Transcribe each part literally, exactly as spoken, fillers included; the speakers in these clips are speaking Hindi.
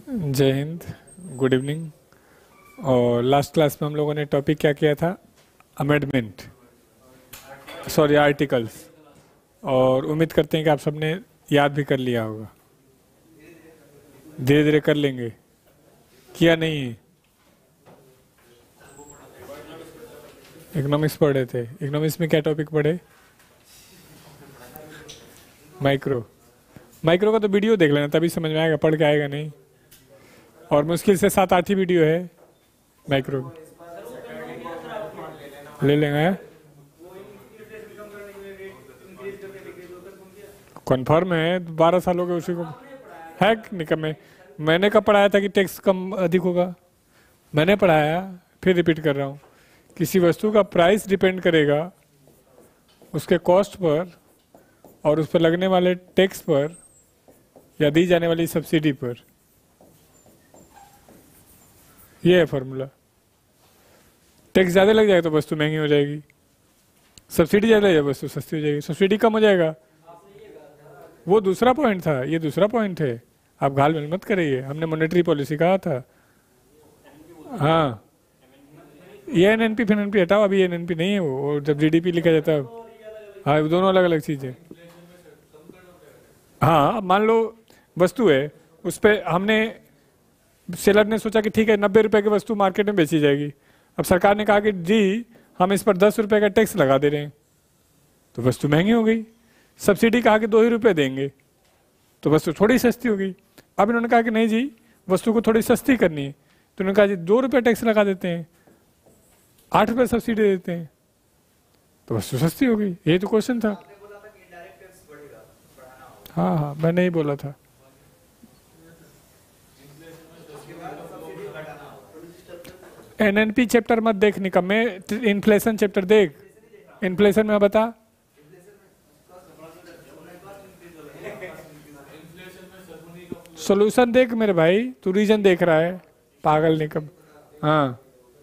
जय हिंद, गुड इवनिंग। और लास्ट क्लास में हम लोगों ने टॉपिक क्या किया था? Amendment, sorry articles. और उम्मीद करते हैं कि आप सबने याद भी कर लिया होगा, धीरे धीरे कर लेंगे। किया नहीं है? इकोनॉमिक्स पढ़े थे। इकोनॉमिक्स में क्या टॉपिक पढ़े? माइक्रो। माइक्रो का तो वीडियो देख लेना, तभी समझ में आएगा, पढ़ के आएगा नहीं। और मुश्किल से सात आठ ही वीडियो है माइक्रो, ले लेंगे। कन्फर्म है, बारह साल हो गए उसी को है निकम में। मैंने कब पढ़ाया था कि टैक्स कम अधिक होगा? मैंने पढ़ाया, फिर रिपीट कर रहा हूँ। किसी वस्तु का प्राइस डिपेंड करेगा उसके कॉस्ट पर और उस पर लगने वाले टैक्स पर या दी जाने वाली सब्सिडी पर। ये है फॉर्मूला। टैक्स ज़्यादा लग जाएगा तो वस्तु महंगी हो जाएगी, सब्सिडी ज़्यादा लग जाएगी वस्तु सस्ती हो जाएगी, सब्सिडी कम हो जाएगा। वो दूसरा पॉइंट था, ये दूसरा पॉइंट है। आप घाल मिल मत करिए, हमने मॉनेटरी पॉलिसी कहा था। हाँ, ये एन एन पी फिर एन पी हटाओ, अभी एन एन पी नहीं है वो, और जब जी डी पी लिखा जाता है। हाँ, वो दोनों अलग अलग चीज़ें। हाँ, मान लो वस्तु है, उस पर हमने सेलर ने सोचा कि ठीक है नब्बे रुपए की वस्तु मार्केट में बेची जाएगी। अब सरकार ने कहा कि जी हम इस पर दस रुपए का टैक्स लगा दे रहे हैं, तो वस्तु महंगी हो गई। सब्सिडी कहा कि दो ही रुपए देंगे, तो वस्तु थोड़ी सस्ती हो गई। अब इन्होंने कहा कि नहीं जी, वस्तु को थोड़ी सस्ती करनी है, तो उन्होंने कहा जी दो रुपये टैक्स लगा देते हैं, आठ रुपये सब्सिडी देते हैं, तो वस्तु सस्ती हो गई। यही तो क्वेश्चन था। हाँ हाँ, मैं नहीं बोला था। एन एन पी चैप्टर मत देख निकम में, इन्फ्लेशन चैप्टर देख। इन्फ्लेशन में बता, सॉल्यूशन देख मेरे भाई, तू रीजन देख रहा है पागल निकम। हाँ,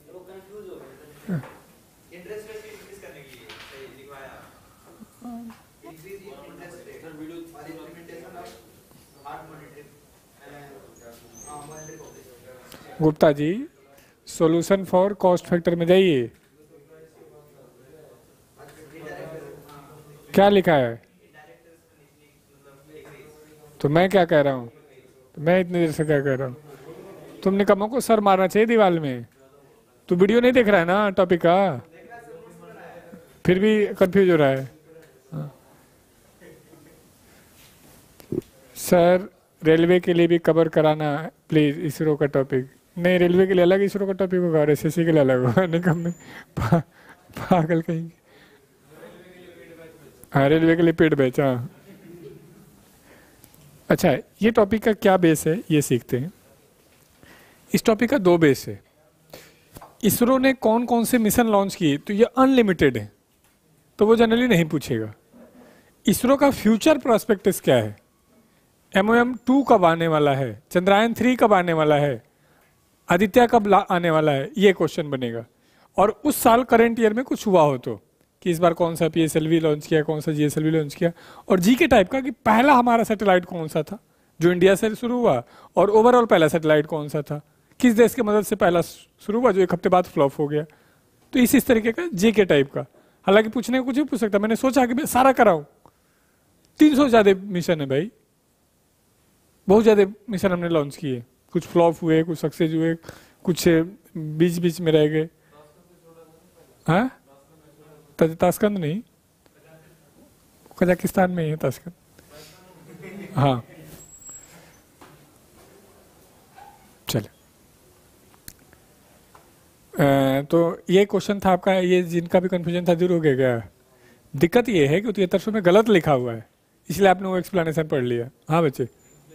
Gupta ji solution for cost factor में जाइए, क्या लिखा है? तो मैं क्या कह रहा हूँ, तो मैं इतनी देर से क्या कह रहा हूँ? तुमने कमों को सर मारना चाहिए दीवार में। तू वीडियो नहीं देख रहा है ना टॉपिक का, फिर भी कंफ्यूज हो रहा है। हाँ। सर रेलवे के लिए भी कवर कराना प्लीज, इसरो का टॉपिक। नहीं, रेलवे के लिए अलग इसरो का टॉपिक होगा और एस एस सी के लिए अलग होगा। निकम में पा, पागल कहीं। हाँ, रेलवे के लिए पेड बैच। हाँ, अच्छा, ये टॉपिक का क्या बेस है ये सीखते हैं। इस टॉपिक का दो बेस है। इसरो ने कौन कौन से मिशन लॉन्च किए, तो ये अनलिमिटेड है, तो वो जनरली नहीं पूछेगा। इसरो का फ्यूचर प्रोस्पेक्टस क्या है, एम ओ एम टू कब आने वाला है, चंद्रयान थ्री कब आने वाला है, आदित्य कब आने वाला है, ये क्वेश्चन बनेगा। और उस साल करंट ईयर में कुछ हुआ हो तो, कि इस बार कौन सा P S L V launch किया, कौन सा G S L V launch किया। और जी के टाइप का कि पहला हमारा सैटेलाइट कौन सा था जो इंडिया से शुरू हुआ, और ओवरऑल पहला सैटेलाइट कौन सा था, किस देश की मदद से पहला शुरू हुआ जो एक हफ्ते बाद फ्लॉप हो गया। तो इस इस तरीके का जी के टाइप का। हालांकि पूछने को कुछ भी पूछ सकता, मैंने सोचा कि मैं सारा कराऊं। तीन सौ ज्यादा मिशन है भाई, बहुत ज्यादा मिशन हमने लॉन्च किए, कुछ फ्लॉप हुए, कुछ सक्सेस हुए, कुछ बीच बीच में रह गए। हाँ, ताशकंद नहीं, कजाकिस्तान में है ताशकंद। हाँ, चले। तो ये क्वेश्चन था आपका, ये जिनका भी कंफ्यूजन था दूर हो गया क्या? दिक्कत ये है कि तिहत्तर सौ में गलत लिखा हुआ है, इसलिए आपने वो एक्सप्लेनेशन पढ़ लिया। हाँ बच्चे,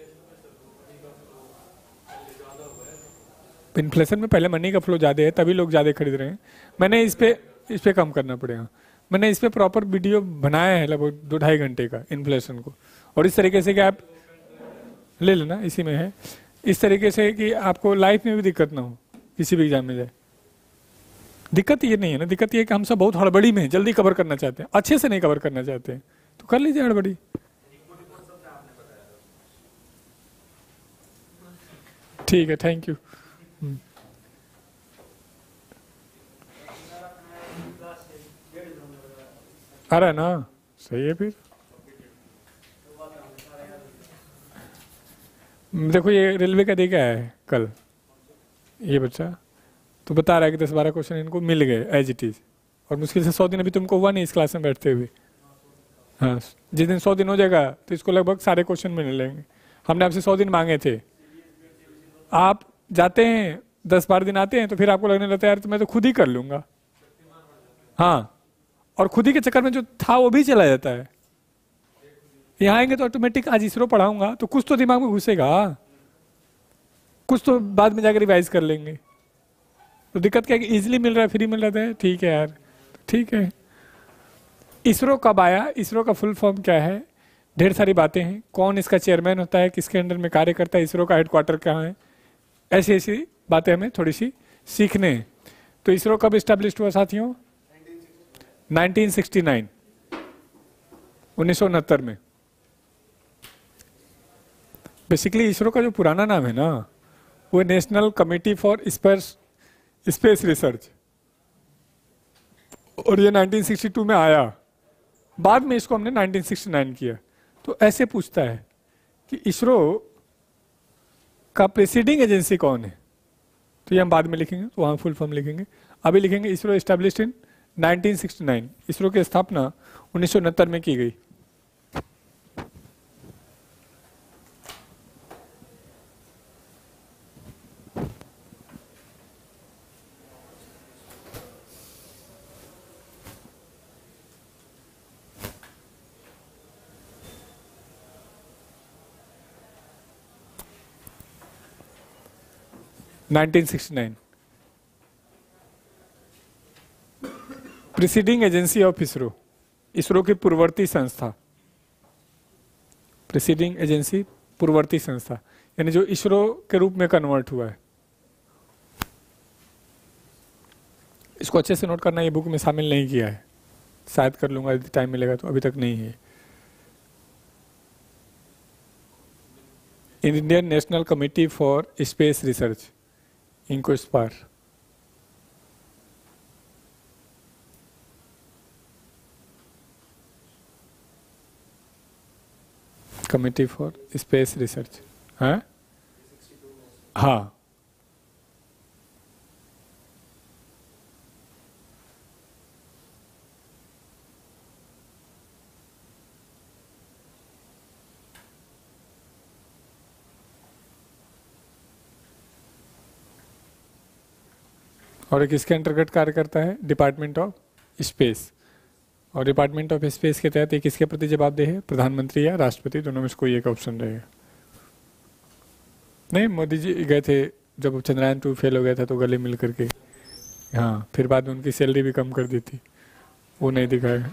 इन्फ्लेशन में पहले मनी का फ्लो ज़्यादा है, तभी लोग ज़्यादा खरीद रहे हैं। मैंने इस पे इस पे कम करना पड़ेगा। मैंने इस पे प्रॉपर वीडियो बनाया है लगभग दो ढाई घंटे का इन्फ्लेशन को, और इस तरीके से कि आप ले लेना, इसी में है, इस तरीके से कि आपको लाइफ में भी दिक्कत ना हो, किसी भी एग्जाम में जाए। दिक्कत ये नहीं है ना, दिक्कत ये कि हम सब बहुत हड़बड़ी में जल्दी कवर करना चाहते हैं, अच्छे से नहीं कवर करना चाहते हैं, तो कर लीजिए हड़बड़ी। ठीक है, थैंक यू। आ रहा है ना, सही है फिर। देखो ये रेलवे का देखा है कल, ये बच्चा तो बता रहा है कि दस बारह क्वेश्चन इनको मिल गए एज इट इज, और मुश्किल से सौ दिन अभी तुमको हुआ नहीं इस क्लास में बैठते हुए। हाँ, जिस दिन सौ दिन हो जाएगा तो इसको लगभग सारे क्वेश्चन मिल लेंगे। हमने आपसे सौ दिन मांगे थे, आप जाते हैं दस बारह दिन आते हैं तो फिर आपको लगने लगता है यार तो मैं तो खुद ही कर लूंगा। हाँ, और खुद ही के चक्कर में जो था वो भी चला जाता है। यहाँ आएंगे तो ऑटोमेटिक आज इसरो पढ़ाऊंगा तो कुछ तो दिमाग में घुसेगा, कुछ तो बाद में जाकर रिवाइज कर लेंगे। तो दिक्कत क्या है कि इजीली मिल रहा है, फ्री मिल रहा है, ठीक है यार, ठीक है। इसरो कब आया, इसरो का फुल फॉर्म क्या है, ढेर सारी बातें हैं, कौन इसका चेयरमैन होता है, किसके अंडर में कार्य करता है, इसरो का हेडक्वार्टर कहाँ है, ऐसी ऐसी बातें हमें थोड़ी सी सीखने हैं। तो इसरो कब इस्टेब्लिश हुआ साथियों? नाइनटीन सिक्सटी नाइन, उन्नीस सौ उनहत्तर में। बेसिकली इसरो का जो पुराना नाम है ना वो national committee for space space research, और ये नाइनटीन सिक्सटी टू में आया, बाद में इसको हमने नाइनटीन सिक्सटी नाइन किया। तो ऐसे पूछता है कि इसरो का प्रेसिडिंग एजेंसी कौन है, तो ये हम बाद में लिखेंगे, तो वहां फुल फॉर्म लिखेंगे। अभी लिखेंगे ISRO established in nineteen sixty nine, ISRO की स्थापना उन्नीस सौ उनहत्तर में की गई। Nineteen sixty nine. Preceding agency of ISRO, ISRO की पूर्ववर्ती संस्था, प्रीसीडिंग एजेंसी पूर्ववर्ती संस्था, यानी जो इसरो के रूप में कन्वर्ट हुआ है। इसको अच्छे से नोट करना, ये बुक में शामिल नहीं किया है, शायद कर लूंगा यदि टाइम मिलेगा, तो अभी तक नहीं है। Indian national committee for space research, INCOSPAR, committee for space research है। हाँ, और एक इसके अंतर्गत कार्य करता है डिपार्टमेंट ऑफ स्पेस, और डिपार्टमेंट ऑफ स्पेस के तहत एक किसके प्रति जवाबदेह है, प्रधानमंत्री या राष्ट्रपति, दोनों में से कोई एक ऑप्शन रहेगा। नहीं, मोदी जी गए थे जब चंद्रयान टू फेल हो गया था तो गले मिल करके, हाँ, फिर बाद में उनकी सैलरी भी कम कर दी थी, वो नहीं दिखाया,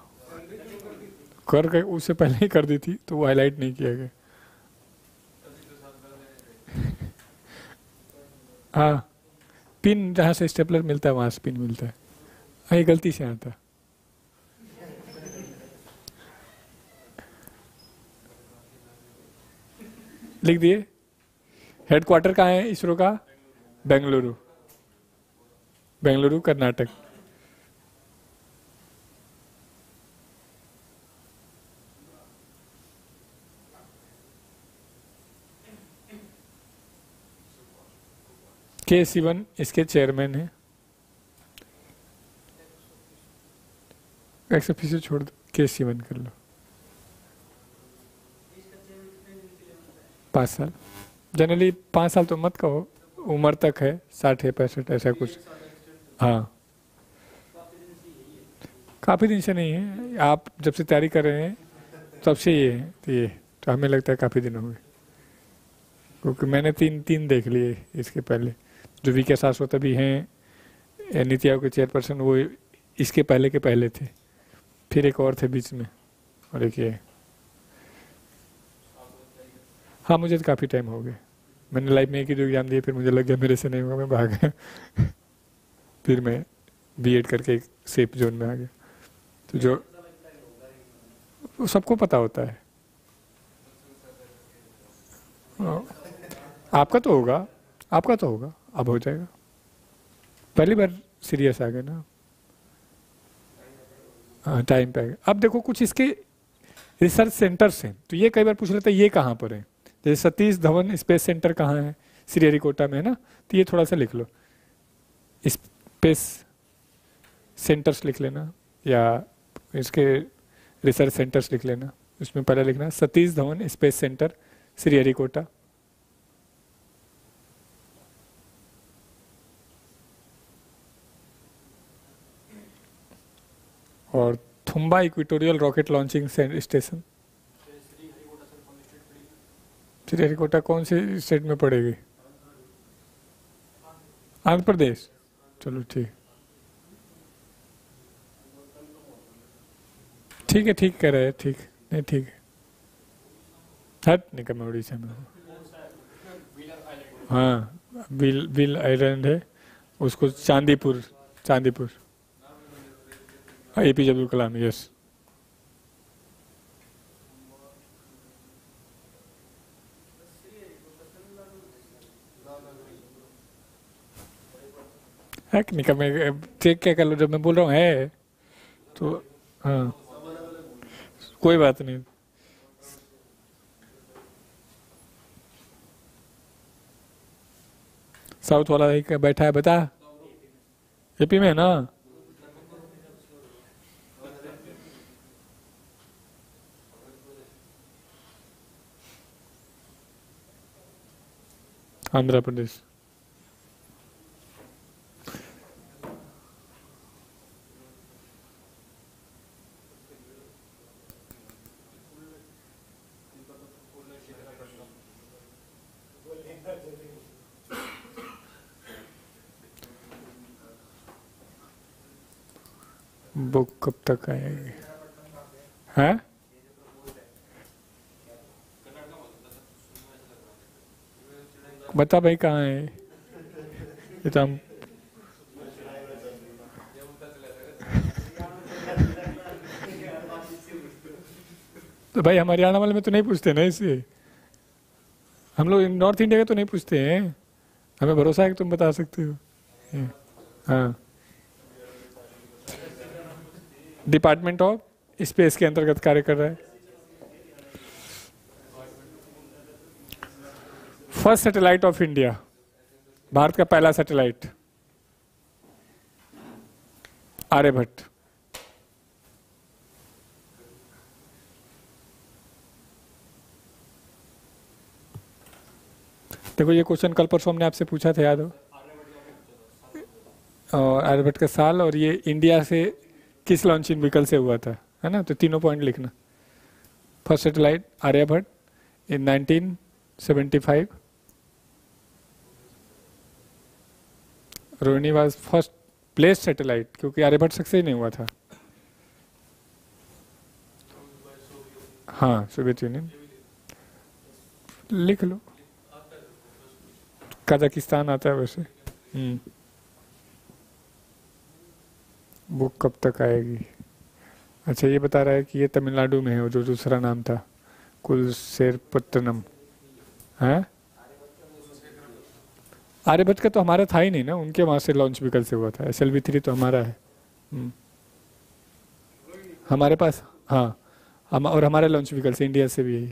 कर गए उससे पहले ही कर दी थी तो वो हाईलाइट नहीं किया गया। हाँ, पिन जहाँ से स्टेपलर मिलता है वहां से पिन मिलता है, हाँ, ये गलती से आता। लिख दिए। हेडक्वार्टर कहाँ है इसरो का? बेंगलुरु, बेंगलुरु कर्नाटक। के सिवन इसके चेयरमैन है। एक्स ऑफिशियल छोड़ दो, के सिवन कर लो। पाँच साल, जनरली पाँच साल तो मत कहो, उम्र तक है, साठ है पैंसठ ऐसा कुछ। हाँ, काफ़ी दिन से नहीं है, आप जब से तैयारी कर रहे हैं तब से ये है, तो ये तो हमें लगता है काफ़ी दिन हो गए, क्योंकि मैंने तीन तीन देख लिए इसके पहले। जो वी के सासवत अभी हैं नीति आयोग के चेयरपर्सन, वो इसके पहले के पहले थे, फिर एक और थे बीच में, और एक ये। हाँ, मुझे तो काफ़ी टाइम हो गया, मैंने लाइफ में एक ही जो एग्जाम दिए, फिर मुझे लग गया मेरे से नहीं होगा, मैं भाग गया फिर मैं बीएड करके एक सेफ जोन में आ गया। तो जो सबको पता होता है, आपका तो होगा, आपका तो होगा, अब हो जाएगा। पहली बार सीरियस आ गए ना। हाँ टाइम पे आएगा। अब देखो कुछ इसके रिसर्च सेंटर्स हैं, तो ये कई बार पूछ लेते हैं ये कहाँ पर है। जैसे सतीश धवन स्पेस सेंटर कहाँ है, श्रीहरिकोटा में है ना, तो ये थोड़ा सा लिख लो, स्पेस सेंटर्स लिख लेना, या इसके रिसर्च सेंटर्स लिख लेना। उसमें पहले लिखना सतीश धवन स्पेस सेंटर श्रीहरिकोटा। और Thumba equatorial rocket launching station, Sriharikota कौन से स्टेट में पड़ेगी? आंध्र प्रदेश। चलो ठीक, ठीक है, ठीक कह रहे हैं, ठीक, नहीं ठीक है। हट निकल, मैं उड़ीसा में हूँ। हाँ विल विल आइलैंड है, उसको Chandipur, Chandipur, A P J Abdul Kalam, yes. है कि निकल, मैं चेक क्या कर लो, जब मैं बोल रहा हूँ है तो। हाँ कोई बात नहीं। साउथ वाला एक बैठा है, बता, एपी में है ना। आंध्र प्रदेश। बुक कब तक आएगी? है बता भाई कहाँ है ये, तो हम तो भाई हमारे हरियाणा वाले में तो नहीं पूछते ना, इसलिए हम लोग नॉर्थ इंडिया के तो नहीं पूछते हैं। हमें भरोसा है कि तुम बता सकते हो। हाँ, डिपार्टमेंट ऑफ स्पेस के अंतर्गत कार्य कर रहा है। First satellite of India, Bharat का पहला सैटेलाइट आर्यभट्ट। देखो ये क्वेश्चन कल परसों हमने आपसे पूछा था, याद हो? और आर्यभट्ट का साल, और ये इंडिया से किस लॉन्चिंग व्हीकल से हुआ था, है ना, तो तीनों पॉइंट लिखना। First satellite Aryabhata in nineteen seventy five, Rohini was first place satellite, क्योंकि आर्यभट्ट सक्सेस नहीं हुआ था। हाँ सोवियत यूनियन, लिख लो, कजाकिस्तान आता है वैसे। हम्म, बुक कब तक आएगी? अच्छा ये बता रहा है कि ये तमिलनाडु में है, वो जो दूसरा नाम था कुलशेरपत्तनम है। आर्यभट्ट का तो हमारा था ही नहीं ना, उनके वहां से लॉन्च व्हीकल से हुआ था। एस एल वी थ्री तो हमारा है। हम्म, हमारे पास, हाँ हम, और हमारे लॉन्च व्हीकल से इंडिया से भी यही।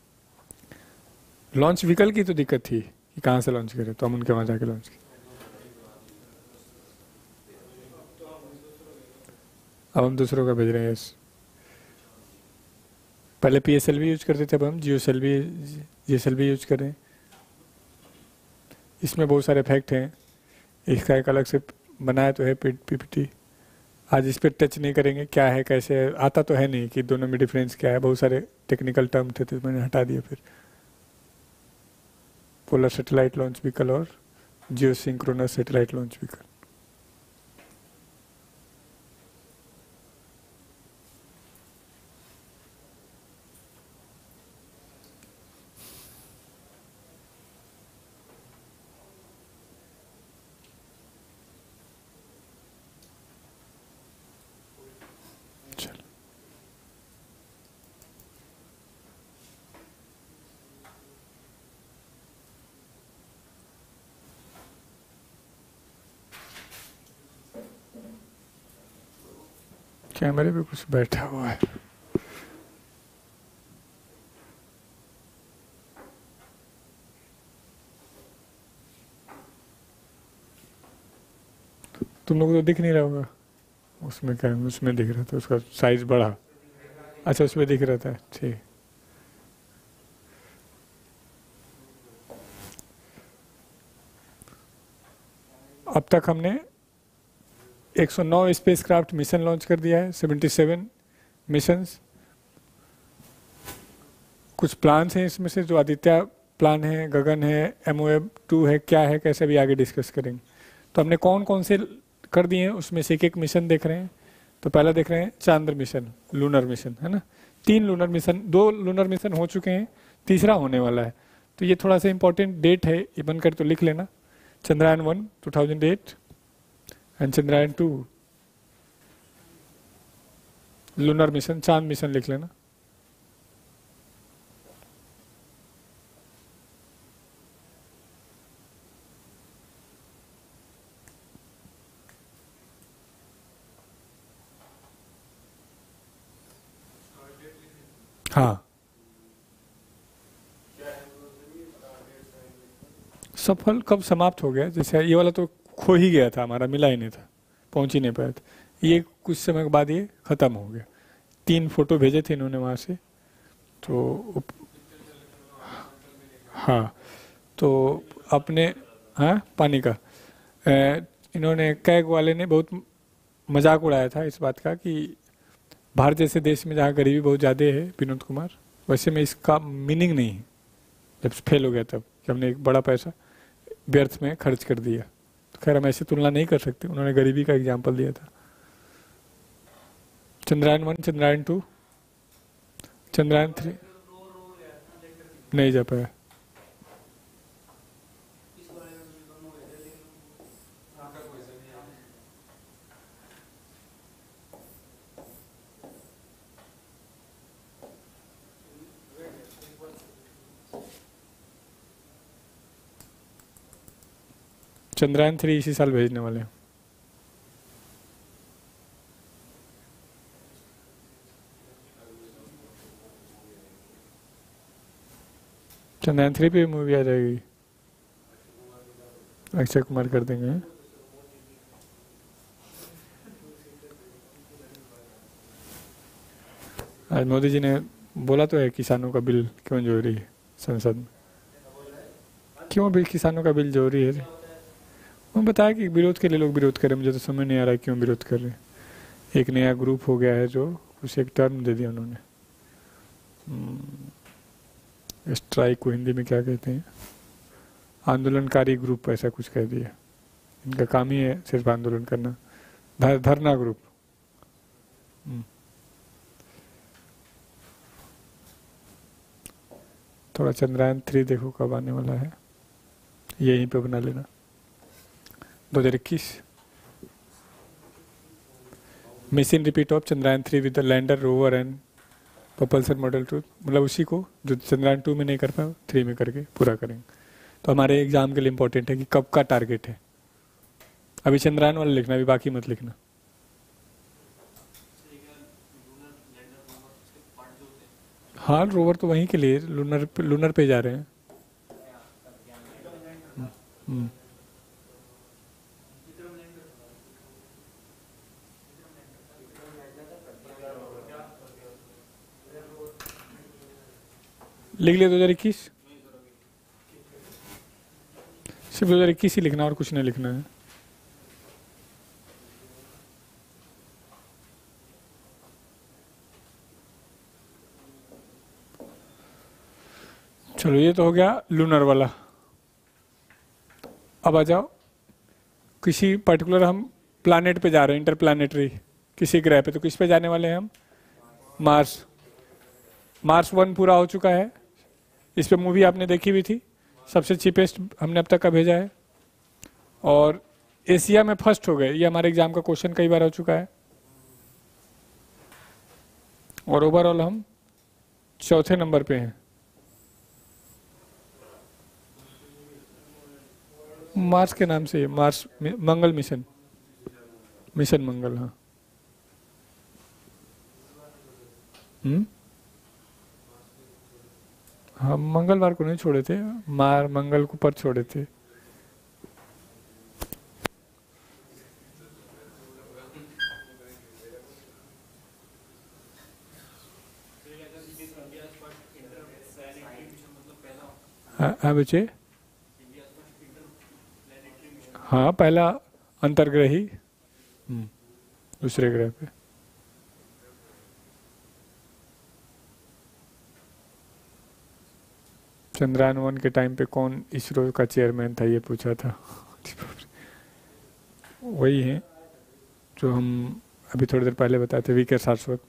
लॉन्च व्हीकल की तो दिक्कत थी कि कहाँ से लॉन्च करें, तो हम उनके वहां जाके लॉन्च किए। अब हम दूसरों का भेज रहे हैं, यस। पहले P S L V use करते थे, अब हम geo S L V G S L V use कर रहे हैं। इसमें बहुत सारे फैक्ट हैं, इसका एक अलग से बनाया तो है पी पी टी। आज इस पर टच नहीं करेंगे, क्या है कैसे है, आता तो है नहीं कि दोनों में डिफरेंस क्या है, बहुत सारे टेक्निकल टर्म थे तो मैंने हटा दिया। फिर पोलर सैटेलाइट लॉन्च व्हीकल और geosynchronous satellite launch vehicle. कैमरे पे कुछ बैठा हुआ है। तुम लोग तो दिख नहीं रहा होगा। उसमें क्या, उसमें दिख रहा था, उसका साइज बढ़ा। अच्छा, उसमें दिख रहा था, ठीक। अब तक हमने एक सौ नौ स्पेसक्राफ्ट मिशन लॉन्च कर दिया है, सतहत्तर मिशंस। कुछ प्लान्स हैं इसमें से, जो आदित्य प्लान है, गगन है, एमओएब टू है, क्या है, कैसे भी आगे डिस्कस करेंगे। तो हमने कौन कौन से कर दिए हैं, उसमें से एक एक मिशन देख रहे हैं। तो पहला देख रहे हैं चांद्र मिशन, लूनर मिशन, है ना। तीन लूनर मिशन, दो लूनर मिशन हो चुके हैं, तीसरा होने वाला है। तो ये थोड़ा सा इंपॉर्टेंट डेट है, ये बनकर तो लिख लेना। Chandrayaan one two thousand eight and Chandrayaan two lunar mission, चांद मिशन लिख लेना। हाँ, सफल कब समाप्त हो गया, जैसे ये वाला तो खो ही गया था हमारा, मिला ही नहीं था, पहुंच ही नहीं पाया था। ये कुछ समय के बाद ये खत्म हो गया। तीन फोटो भेजे थे इन्होंने वहां से, तो हाँ, तो अपने, हाँ, पानी का ए, इन्होंने, कैग वाले ने बहुत मजाक उड़ाया था इस बात का कि भारत जैसे देश में जहाँ गरीबी बहुत ज़्यादा है, विनोद कुमार, वैसे में इसका मीनिंग नहीं है जब फेल हो गया तब, कि हमने एक बड़ा पैसा व्यर्थ में खर्च कर दिया। तो खैर हम ऐसे तुलना नहीं कर सकते, उन्होंने गरीबी का एग्जाम्पल दिया था। Chandrayaan one, Chandrayaan two, Chandrayaan three नहीं जा पाया। चंद्रयान थ्री इसी साल भेजने वाले हैं। चंद्रयान थ्री पे मूवी आ जाएगी, अक्षय कुमार कर देंगे। आज मोदी जी ने बोला तो है किसानों का बिल क्यों जरूरी है संसद में, क्यों बिल किसानों का बिल जरूरी है। वो बताया कि विरोध के लिए लोग विरोध करें, मुझे तो समझ नहीं आ रहा है क्यों विरोध कर रहे हैं। एक नया ग्रुप हो गया है जो कुछ एक टर्म दे दिया उन्होंने, स्ट्राइक को हिंदी में क्या कहते हैं, आंदोलनकारी ग्रुप, ऐसा कुछ कह दिया। इनका काम ही है सिर्फ आंदोलन करना, धर, धरना ग्रुप। थोड़ा चंद्रयान थ्री देखो कब आने वाला है, यहीं पे बना लेना। दो हजार इक्कीस mission repeat of Chandrayaan three with the lander, rover and propulsion model two, मतलब उसी को जो चंद्रयान टू में नहीं कर पाए थ्री में करके पूरा करेंगे। तो हमारे एग्जाम के लिए इंपॉर्टेंट है कि कब का टारगेट है। अभी चंद्रयान वाला लिखना, अभी बाकी मत लिखना। हाँ, रोवर तो वहीं के लिए, लूनर पे, लूनर पे जा रहे हैं। हम्म, लिख लिया दो हजार इक्कीस, सिर्फ दो हजार इक्कीस ही लिखना और कुछ नहीं लिखना है। चलो, ये तो हो गया लूनर वाला। अब आ जाओ, किसी पर्टिकुलर हम प्लानेट पे जा रहे हैं, इंटर प्लानेटरी किसी ग्रह पे, तो किस पे जाने वाले हैं हम? मार्स। मार्स वन पूरा हो चुका है, इस पे मूवी आपने देखी हुई थी, सबसे चीपेस्ट हमने अब तक का भेजा है, और एशिया में फर्स्ट हो गए। ये हमारे एग्जाम का क्वेश्चन कई बार हो चुका है। और ओवरऑल हम चौथे नंबर पे हैं। मार्स के नाम से, Mars Mangal mission, mission Mangal. हाँ, हम्म हम मंगलवार को नहीं छोड़े थे, मार मंगल को पर छोड़े थे। हाँ हाँ बच्चे, हाँ पहला अंतर्ग्रही हम्म, दूसरे ग्रह पे। चंद्रयान वन के टाइम पे कौन इसरो का चेयरमैन था, ये पूछा था। वही है जो हम अभी थोड़ी देर पहले बताए थे, वी के सारस्वत।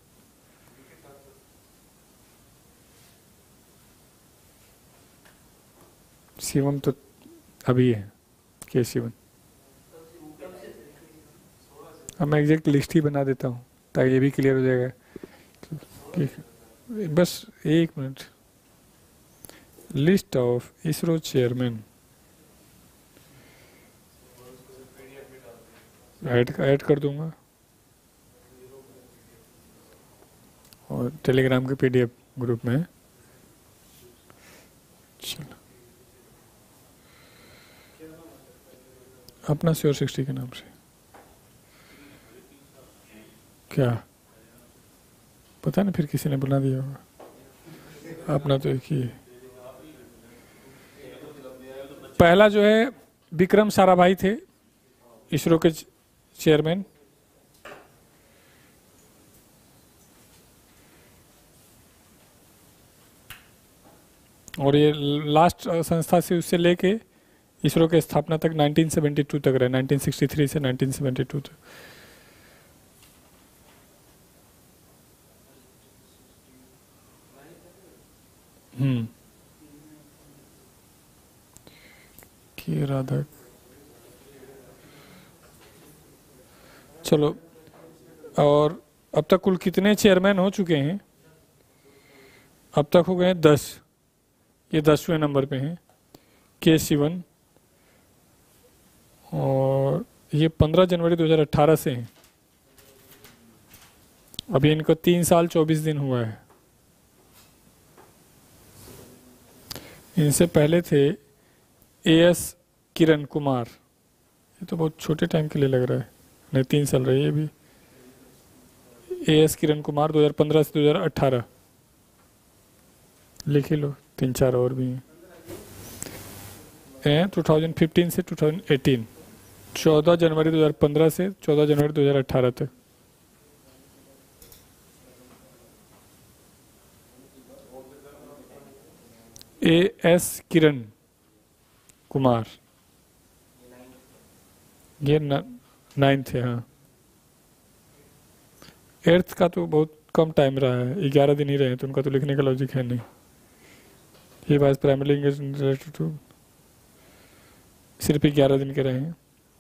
शिवम तो अभी है, के शिवन। अब मैं एग्जैक्ट लिस्ट ही बना देता हूँ ताकि ये भी क्लियर हो जाएगा कि बस एक मिनट। List of ISRO chairman add add कर दूंगा और टेलीग्राम के पीडीएफ ग्रुप में। चलो अपना श्योर सिक्सटी के नाम से। क्या पता नहीं, फिर किसी ने बना दिया होगा। अपना तो एक ही है। पहला जो है विक्रम साराभाई थे, इसरो के चेयरमैन। और ये लास्ट संस्था से उससे लेके इसरो के स्थापना तक नाइनटीन सेवेंटी टू तक रहे, नाइनटीन सिक्सटी थ्री से नाइनटीन सेवेंटी टू तक। हम्म के राधा। चलो, और अब तक कुल कितने चेयरमैन हो चुके हैं? अब तक हो गए हैं दस। ये दसवें नंबर पे हैं के शिवन, और ये पंद्रह जनवरी दो हज़ार अठारह से हैं। अभी इनको तीन साल चौबीस दिन हुआ है। इनसे पहले थे ए एस किरण कुमार। ये तो बहुत छोटे टाइम के लिए लग रहा है, नहीं तीन साल रही है अभी। ए एस किरण कुमार दो हज़ार पंद्रह से दो हज़ार अठारह। लिख ही लो, तीन चार और भी हैं। दो हज़ार पंद्रह से दो हज़ार अठारह, चौदह जनवरी दो हज़ार पंद्रह से चौदह जनवरी दो हज़ार अठारह तक। ए एस किरण कुमार ये नाइन्थ है। हाँ, एर्थ का तो बहुत कम टाइम रहा है, ग्यारह दिन ही रहे हैं, तो उनका तो लिखने का लॉजिक है नहीं। ये वाइज प्राइमरी रिलेटेड टू सिर्फ ग्यारह दिन के रहे हैं।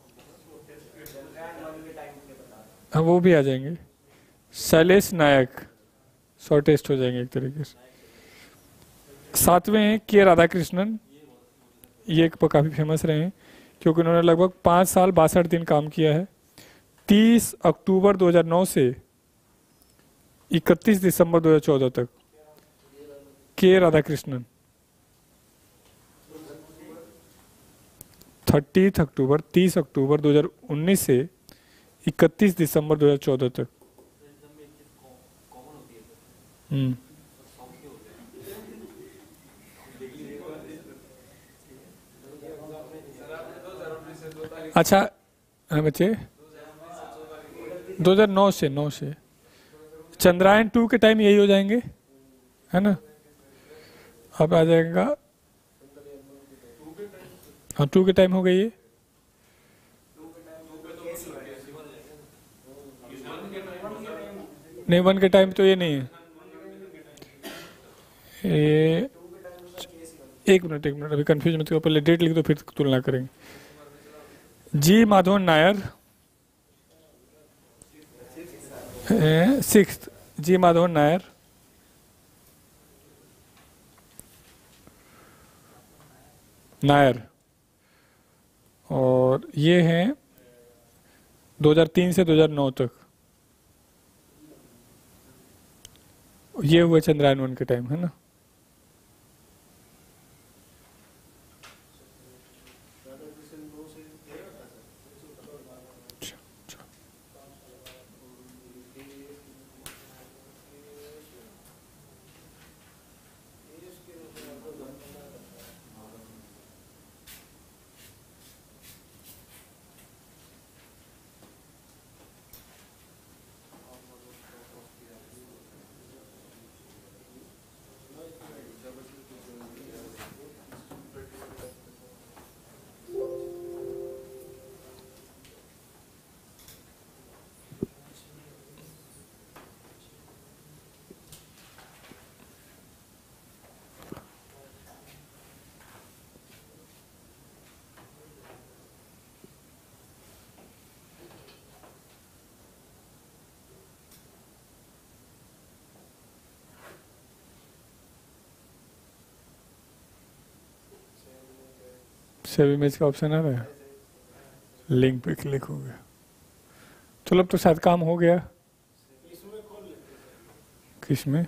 हाँ वो भी आ जाएंगे। शैलेश नायक शॉर्टेस्ट हो जाएंगे एक तरीके से। सातवें हैं के राधाकृष्णन। ये काफ़ी फेमस रहे हैं क्योंकि उन्होंने लगभग पाँच साल बासठ दिन काम किया है। तीस अक्टूबर दो हज़ार नौ से इकतीस दिसंबर दो हज़ार चौदह तक। के राधाकृष्णन तीस अक्टूबर तीस अक्टूबर दो हज़ार उन्नीस से इकतीस दिसंबर दो हज़ार चौदह तक। हम्म अच्छा हाँ बच्चे, दो हज़ार नौ से नौ से चंद्रयान टू के टाइम यही हो जाएंगे, है ना। अब आ जाएगा, हाँ टू के टाइम हो गई है। नहीं वन के टाइम तो ये नहीं है। ये एक मिनट एक मिनट अभी कंफ्यूज मत करो, पहले डेट लिख दो फिर तुलना करेंगे। G Madhavan Nair six, G Madhavan Nair Nair और ये हैं दो हज़ार तीन से दो हज़ार नौ तक। ये हुआ चंद्रयान वन के टाइम, है ना। सेव इमेज का ऑप्शन आ रहा है, लिंक पे क्लिक हो गया। चलो अब तो शायद काम हो गया। किसमें?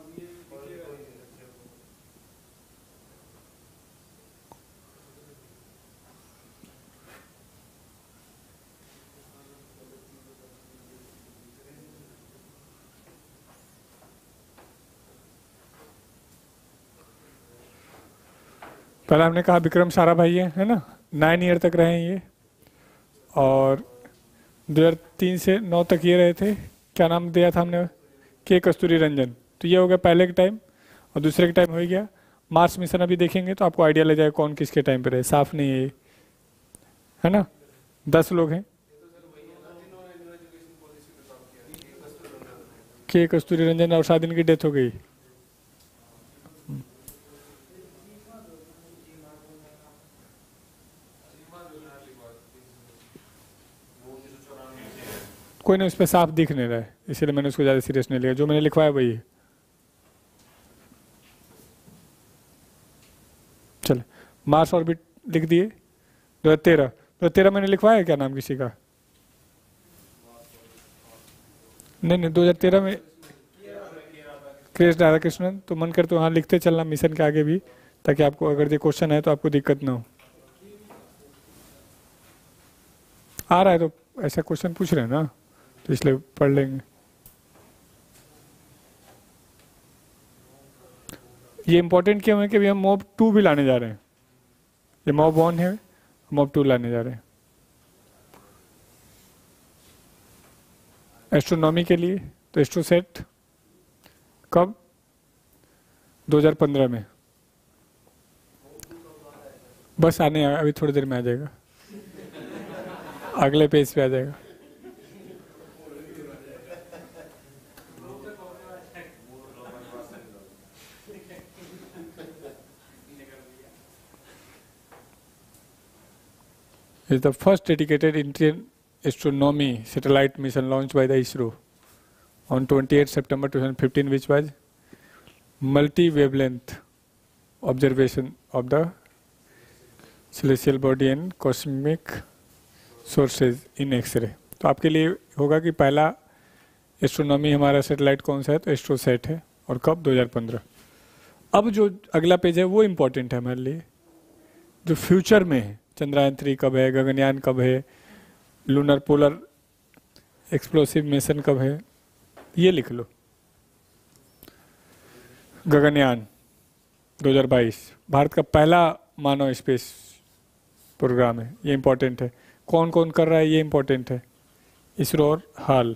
पहले हमने कहा विक्रम साराभाई है है ना, नाइन ईयर तक रहे हैं ये, और दो हज़ार तीन से नौ तक ये रहे थे। क्या नाम दिया था हमने? के कस्तूरी रंजन। तो ये हो गया पहले के टाइम, और दूसरे के टाइम हो गया। मार्स मिशन अभी देखेंगे तो आपको आइडिया लग जाएगा कौन किसके टाइम पे रहे, साफ नहीं है ये, है ना। दस लोग हैं। के कस्तूरी रंजन और शादी की डेथ हो गई। कोई नहीं, उस पर साफ दिख नहीं रहा है, इसीलिए मैंने उसको ज़्यादा सीरियस नहीं लिया। जो मैंने लिखवाया वही है। चल, मार्स ऑर्बिट लिख दिए। दो हज़ार तेरह दो हज़ार तेरह मैंने लिखवाया, क्या नाम किसी का? नहीं नहीं, दो हज़ार तेरह में क्रेस राधाकृष्णन। तो मन कर तो हाँ लिखते चलना मिशन के आगे भी, ताकि आपको अगर ये क्वेश्चन है तो आपको दिक्कत ना हो। आ रहा है तो ऐसा क्वेश्चन पूछ रहे हैं ना, तो इसलिए पढ़ लेंगे। ये इंपॉर्टेंट क्यों है कि अभी हम मॉब टू भी लाने जा रहे हैं। ये मॉब वन है, मॉब टू लाने जा रहे हैं एस्ट्रोनॉमी के लिए। तो एस्ट्रोसेट कब? दो हज़ार पंद्रह में। बस आने, अभी थोड़ी देर में आ जाएगा, अगले पेज पे आ जाएगा। is the first dedicated Indian astronomy satellite mission launched by the ISRO on twenty-eighth September twenty fifteen, which was multi-wavelength observation of the celestial body and cosmic sources in X-ray। तो आपके लिए होगा कि पहला एस्ट्रोनॉमी हमारा सैटेलाइट कौन सा है, तो एस्ट्रोसेट है, और कब? दो हज़ार पंद्रह। अब जो अगला पेज है वो इम्पोर्टेंट है हमारे लिए, जो फ्यूचर में है। चंद्रयान थ्री कब है, गगनयान कब है, लूनर पोलर एक्सप्लोसिव मिशन कब है, ये लिख लो। गगनयान दो हज़ार बाईस भारत का पहला मानव स्पेस प्रोग्राम है, ये इंपॉर्टेंट है। कौन कौन कर रहा है ये इंपॉर्टेंट है, इसरो और हाल।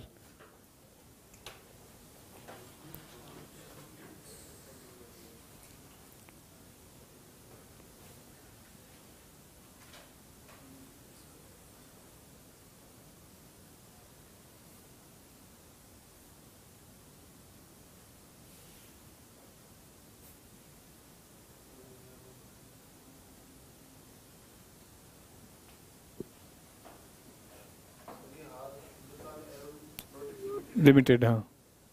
लिमिटेड, हाँ।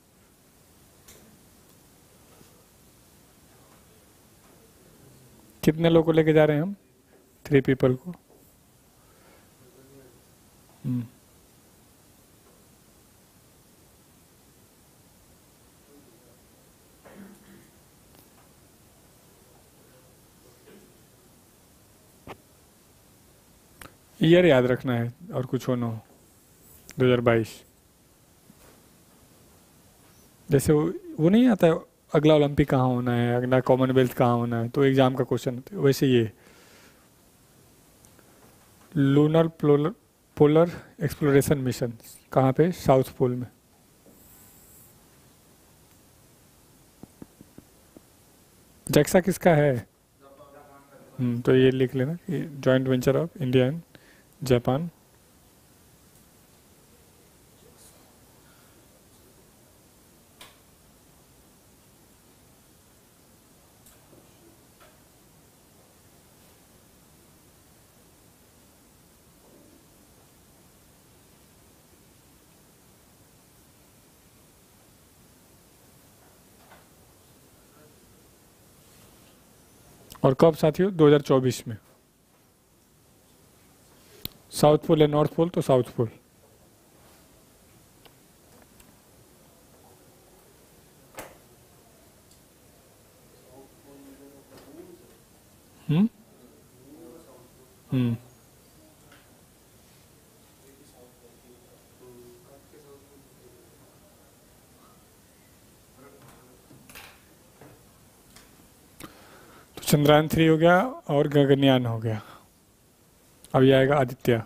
कितने लोग को लेके जा रहे हैं हम? थ्री पीपल को। हम्म ईयर याद रखना है और कुछ हो ना हो। दो हज़ार बाईस जैसे वो वो नहीं आता है, अगला ओलंपिक कहाँ होना है, अगला कॉमनवेल्थ कहाँ होना है, तो एग्जाम का क्वेश्चन होता है वैसे ये lunar polar polar exploration mission कहाँ पे, साउथ पोल में। जैक्सा किसका है? हम्म तो ये लिख लेना कि joint venture of India and Japan. और कब साथियों? दो हज़ार चौबीस में। साउथ पोल या नॉर्थ पोल? तो साउथ पोल। हम्म हम्म तो चंद्रयान थ्री हो गया और गगनयान हो गया। अब ये आएगा आदित्य।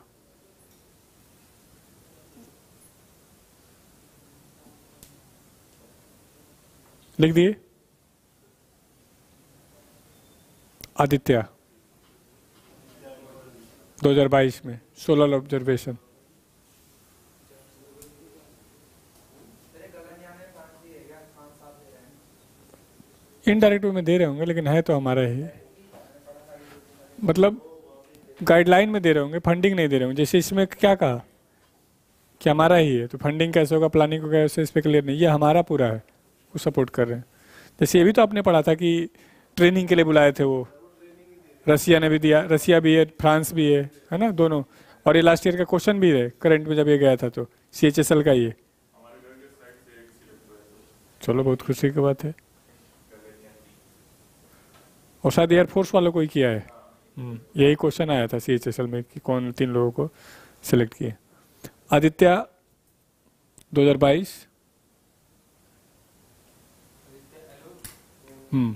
लिख दिए आदित्य दो हज़ार बाईस में सोलर ऑब्जर्वेशन। इनडायरेक्ट वे में दे रहे होंगे लेकिन है तो हमारा ही, मतलब गाइडलाइन में दे रहे होंगे, फंडिंग नहीं दे रहे होंगे। जैसे इसमें क्या कहा कि हमारा ही है, तो फंडिंग कैसे होगा, प्लानिंग को कैसे, इस पर क्लियर नहीं। ये हमारा पूरा है, वो सपोर्ट कर रहे हैं। जैसे ये भी तो आपने पढ़ा था कि ट्रेनिंग के लिए बुलाए थे वो, रसिया ने भी दिया, रसिया भी है, फ्रांस भी है है ना, दोनों। और ये लास्ट ईयर का क्वेश्चन भी है करंट में जब ये गया था, तो सी एच एस एल का ये। चलो बहुत खुशी की बात है। और शायद एयरफोर्स वालों को ही किया है। हम्म, यही क्वेश्चन आया था सी एच एस एल में कि कौन तीन लोगों को सिलेक्ट किए। आदित्य दो हज़ार बाईस। हम्म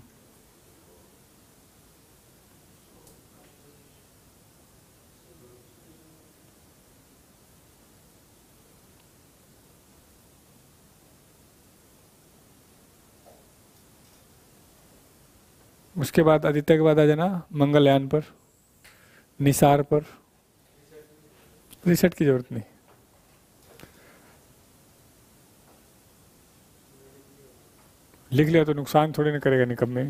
उसके बाद आदित्य के बाद आ जाना मंगलयान पर, निसार पर। रिसेट की जरूरत नहीं। लिख लिया तो नुकसान थोड़ी ना करेगा निकम में।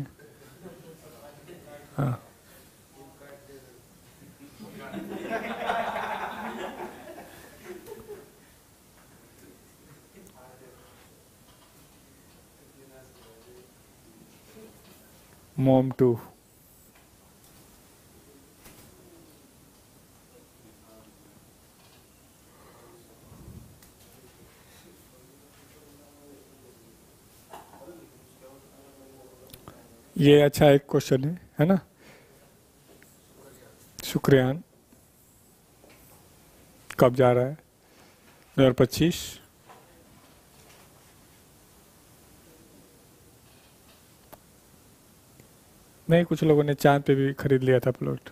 हाँ मोम टू। ये अच्छा एक क्वेश्चन है है ना। शुक्रयान कब जा रहा है? दो हज़ार पच्चीस। नहीं, कुछ लोगों ने चांद पे भी खरीद लिया था प्लॉट।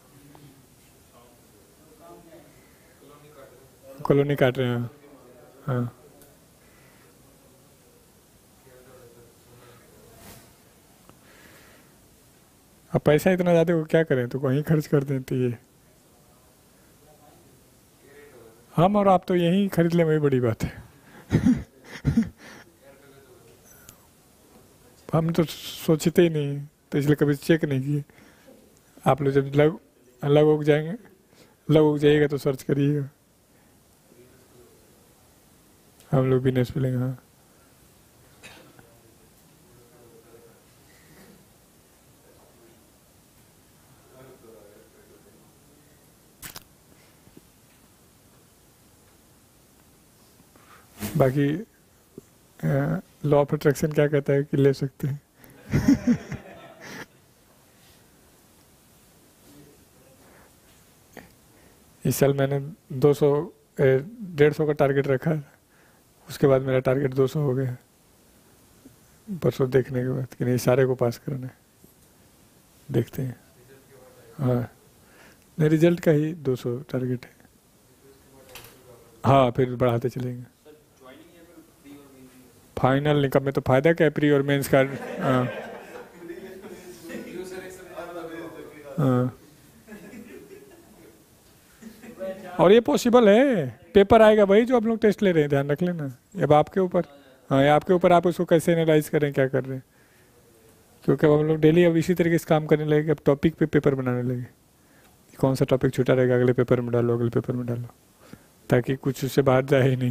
कॉलोनी काट रहे हैं। हाँ अब पैसा इतना ज़्यादा वो क्या करें, तो वहीं खर्च कर दें। तो ये हम और आप तो यहीं खरीद लें, वही बड़ी बात है। हम तो सोचते ही नहीं, तो इसलिए कभी चेक नहीं किए। आप लोग जब लग लग उग जाएंगे, लग उग जाइएगा तो सर्च करिएगा। हम लोग बिजनेस पे लेंगे। हाँ बाकी लॉ ऑफ अट्रैक्शन क्या कहता है कि ले सकते हैं। इस साल मैंने दो सौ डेढ़ सौ का टारगेट रखा, उसके बाद मेरा टारगेट दो सौ हो गया परसों देखने के बाद कि नहीं सारे को पास करना है। देखते हैं। हाँ नहीं, रिजल्ट का ही दो सौ टारगेट है। हाँ फिर बढ़ाते चलेंगे। फाइनल निकम में तो फायदा क्या, प्री और मेंस का। हाँ हाँ और ये पॉसिबल है, पेपर आएगा भाई जो आप लोग टेस्ट ले रहे हैं, ध्यान रख लेना। अब आपके ऊपर, हाँ ये आपके ऊपर, आप उसको कैसे एनालाइज करें, क्या कर रहे हैं। क्योंकि अब हम लोग डेली अब इसी तरीके से काम करने लगे, अब टॉपिक पे पेपर बनाने लगे, कौन सा टॉपिक छूटा रहेगा अगले पेपर में डालो, अगले पेपर में डालो, ताकि कुछ उससे बाहर जाए ही नहीं।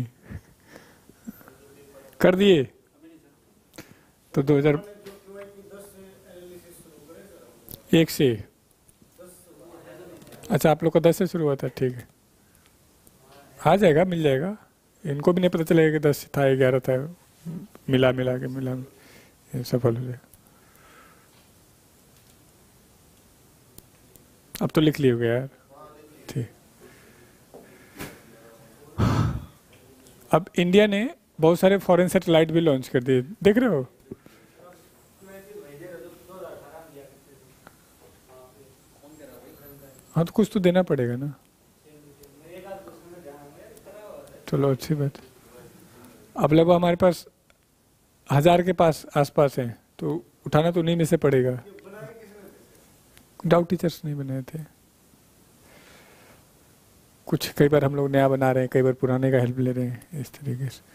कर दिए तो दो हजार एक से, अच्छा आप लोग का दस से शुरू हुआ था, ठीक है आ जाएगा, मिल जाएगा। इनको भी नहीं पता चलेगा कि दस था ग्यारह था, मिला मिला के मिला ये सफल हो जाएगा। अब तो लिख लिए होगा यार, ठीक। अब इंडिया ने बहुत सारे फॉरेन सैटेलाइट भी लॉन्च कर दिए, देख रहे हो। हाँ तो कुछ तो देना पड़ेगा ना, चलो अच्छी बात। अब लगभग हमारे पास हजार के पास आसपास हैं, तो उठाना तो उन्हीं में से पड़ेगा। डाउट टीचर्स नहीं बनाए थे, कुछ कई बार हम लोग नया बना रहे हैं, कई बार पुराने का हेल्प ले रहे हैं, इस तरीके से।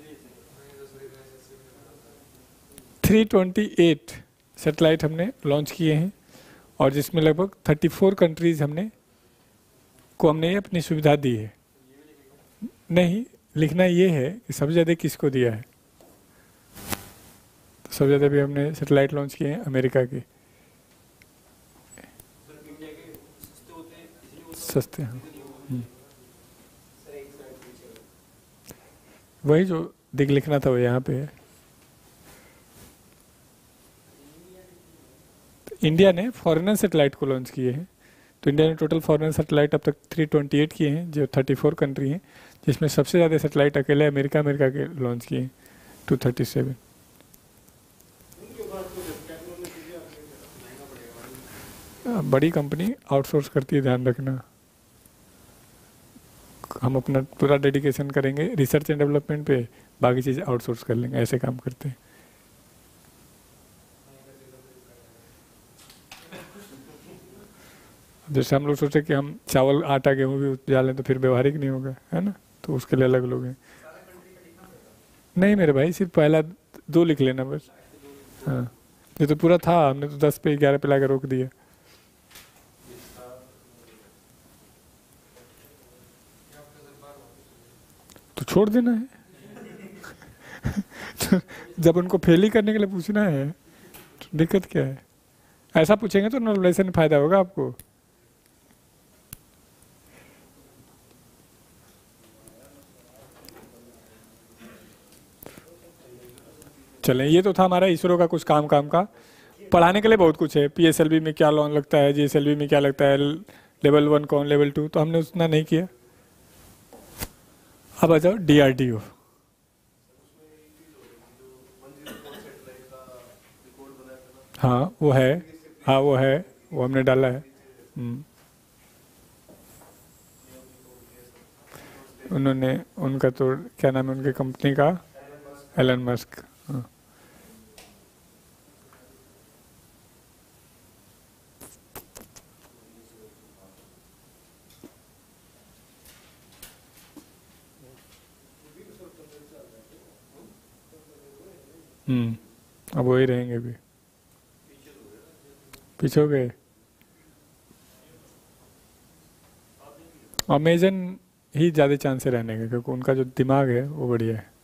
थ्री ट्वेंटी एट सैटेलाइट हमने लॉन्च किए हैं, और जिसमें लगभग थर्टी फोर कंट्रीज हमने को हमने अपनी सुविधा दी है। नहीं, लिखना ये है कि सबसे ज़्यादा किसको दिया है। तो सबसे ज़्यादा भी हमने सैटेलाइट लॉन्च किए हैं अमेरिका के, सस्ते हैं। वही जो दिख लिखना था वो यहाँ पे है। तो इंडिया ने फॉरेनर सैटेलाइट को लॉन्च किए हैं, तो इंडिया ने टोटल फॉरेन सैटेलाइट अब तक थ्री ट्वेंटी एट किए हैं, जो थर्टी फोर कंट्री हैं, जिसमें सबसे ज़्यादा सैटेलाइट अकेले अमेरिका अमेरिका के लॉन्च किए हैं, टू थर्टी सेवन। बड़ी कंपनी आउटसोर्स करती है, ध्यान रखना। हम अपना पूरा डेडिकेशन करेंगे रिसर्च एंड डेवलपमेंट पे, बाकी चीज़ आउटसोर्स कर लेंगे, ऐसे काम करते हैं। जैसे हम लोग सोचे कि हम चावल आटा गेहूँ भी उपजा लें तो फिर व्यवहारिक नहीं होगा, है ना, तो उसके लिए अलग लोग हैं। नहीं मेरे भाई, सिर्फ पहला दो लिख लेना बस। हाँ ये तो पूरा था, हमने तो दस पे ग्यारह पे ला के रोक दिया। तो छोड़ देना है। तो जब उनको फेल ही करने के लिए पूछना है तो दिक्कत क्या है। ऐसा पूछेंगे तो नॉर्मलाइजेशन में फायदा होगा आपको। चलें, ये तो था हमारा इसरो का कुछ काम काम का। पढ़ाने के लिए बहुत कुछ है, पीएसएलवी में क्या लोन लगता है, जीएसएलवी में क्या लगता है, लेवल वन कौन, लेवल टू, तो हमने उतना नहीं किया। अब आ जाओ डीआरडीओ। हाँ वो है, हाँ वो है, वो हमने डाला है। हम्म। उन्होंने, उनका तो क्या नाम है उनकी कंपनी का, एलन मस्क। हाँ हम्म, अब वही रहेंगे भी, पीछे हो गए। अमेजन ही ज़्यादा चांस है रहने का, क्योंकि उनका जो दिमाग है वो बढ़िया है।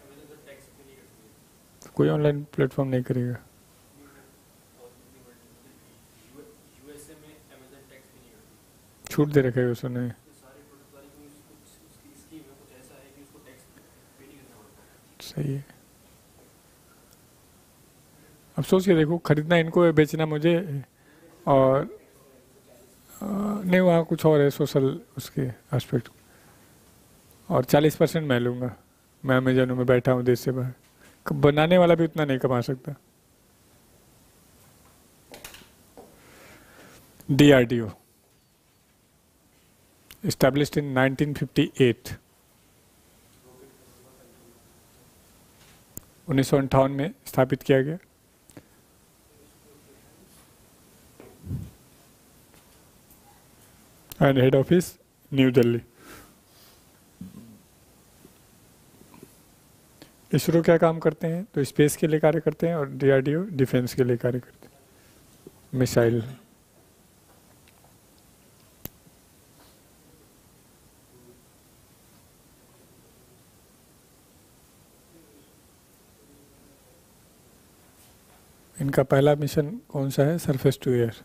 कोई ऑनलाइन प्लेटफॉर्म नहीं करेगा। छूट दे रखे उसने। सही है। अब सोच के देखो, खरीदना इनको है, बेचना मुझे, और नहीं, वहाँ कुछ और है सोशल उसके एस्पेक्ट। और चालीस परसेंट मैं लूँगा, मैं अमेजन में बैठा हूँ देश से बाहर, बनाने वाला भी उतना नहीं कमा सकता। D R D O established in nineteen fifty eight, उन्नीस सौ अंठावन में स्थापित किया गया। And head office New Delhi. ISRO क्या काम करते हैं? तो स्पेस के लिए कार्य करते हैं, और D R D O defence के लिए कार्य करते हैं, मिसाइल। इनका पहला मिशन कौन सा है? सरफेस टू एयर,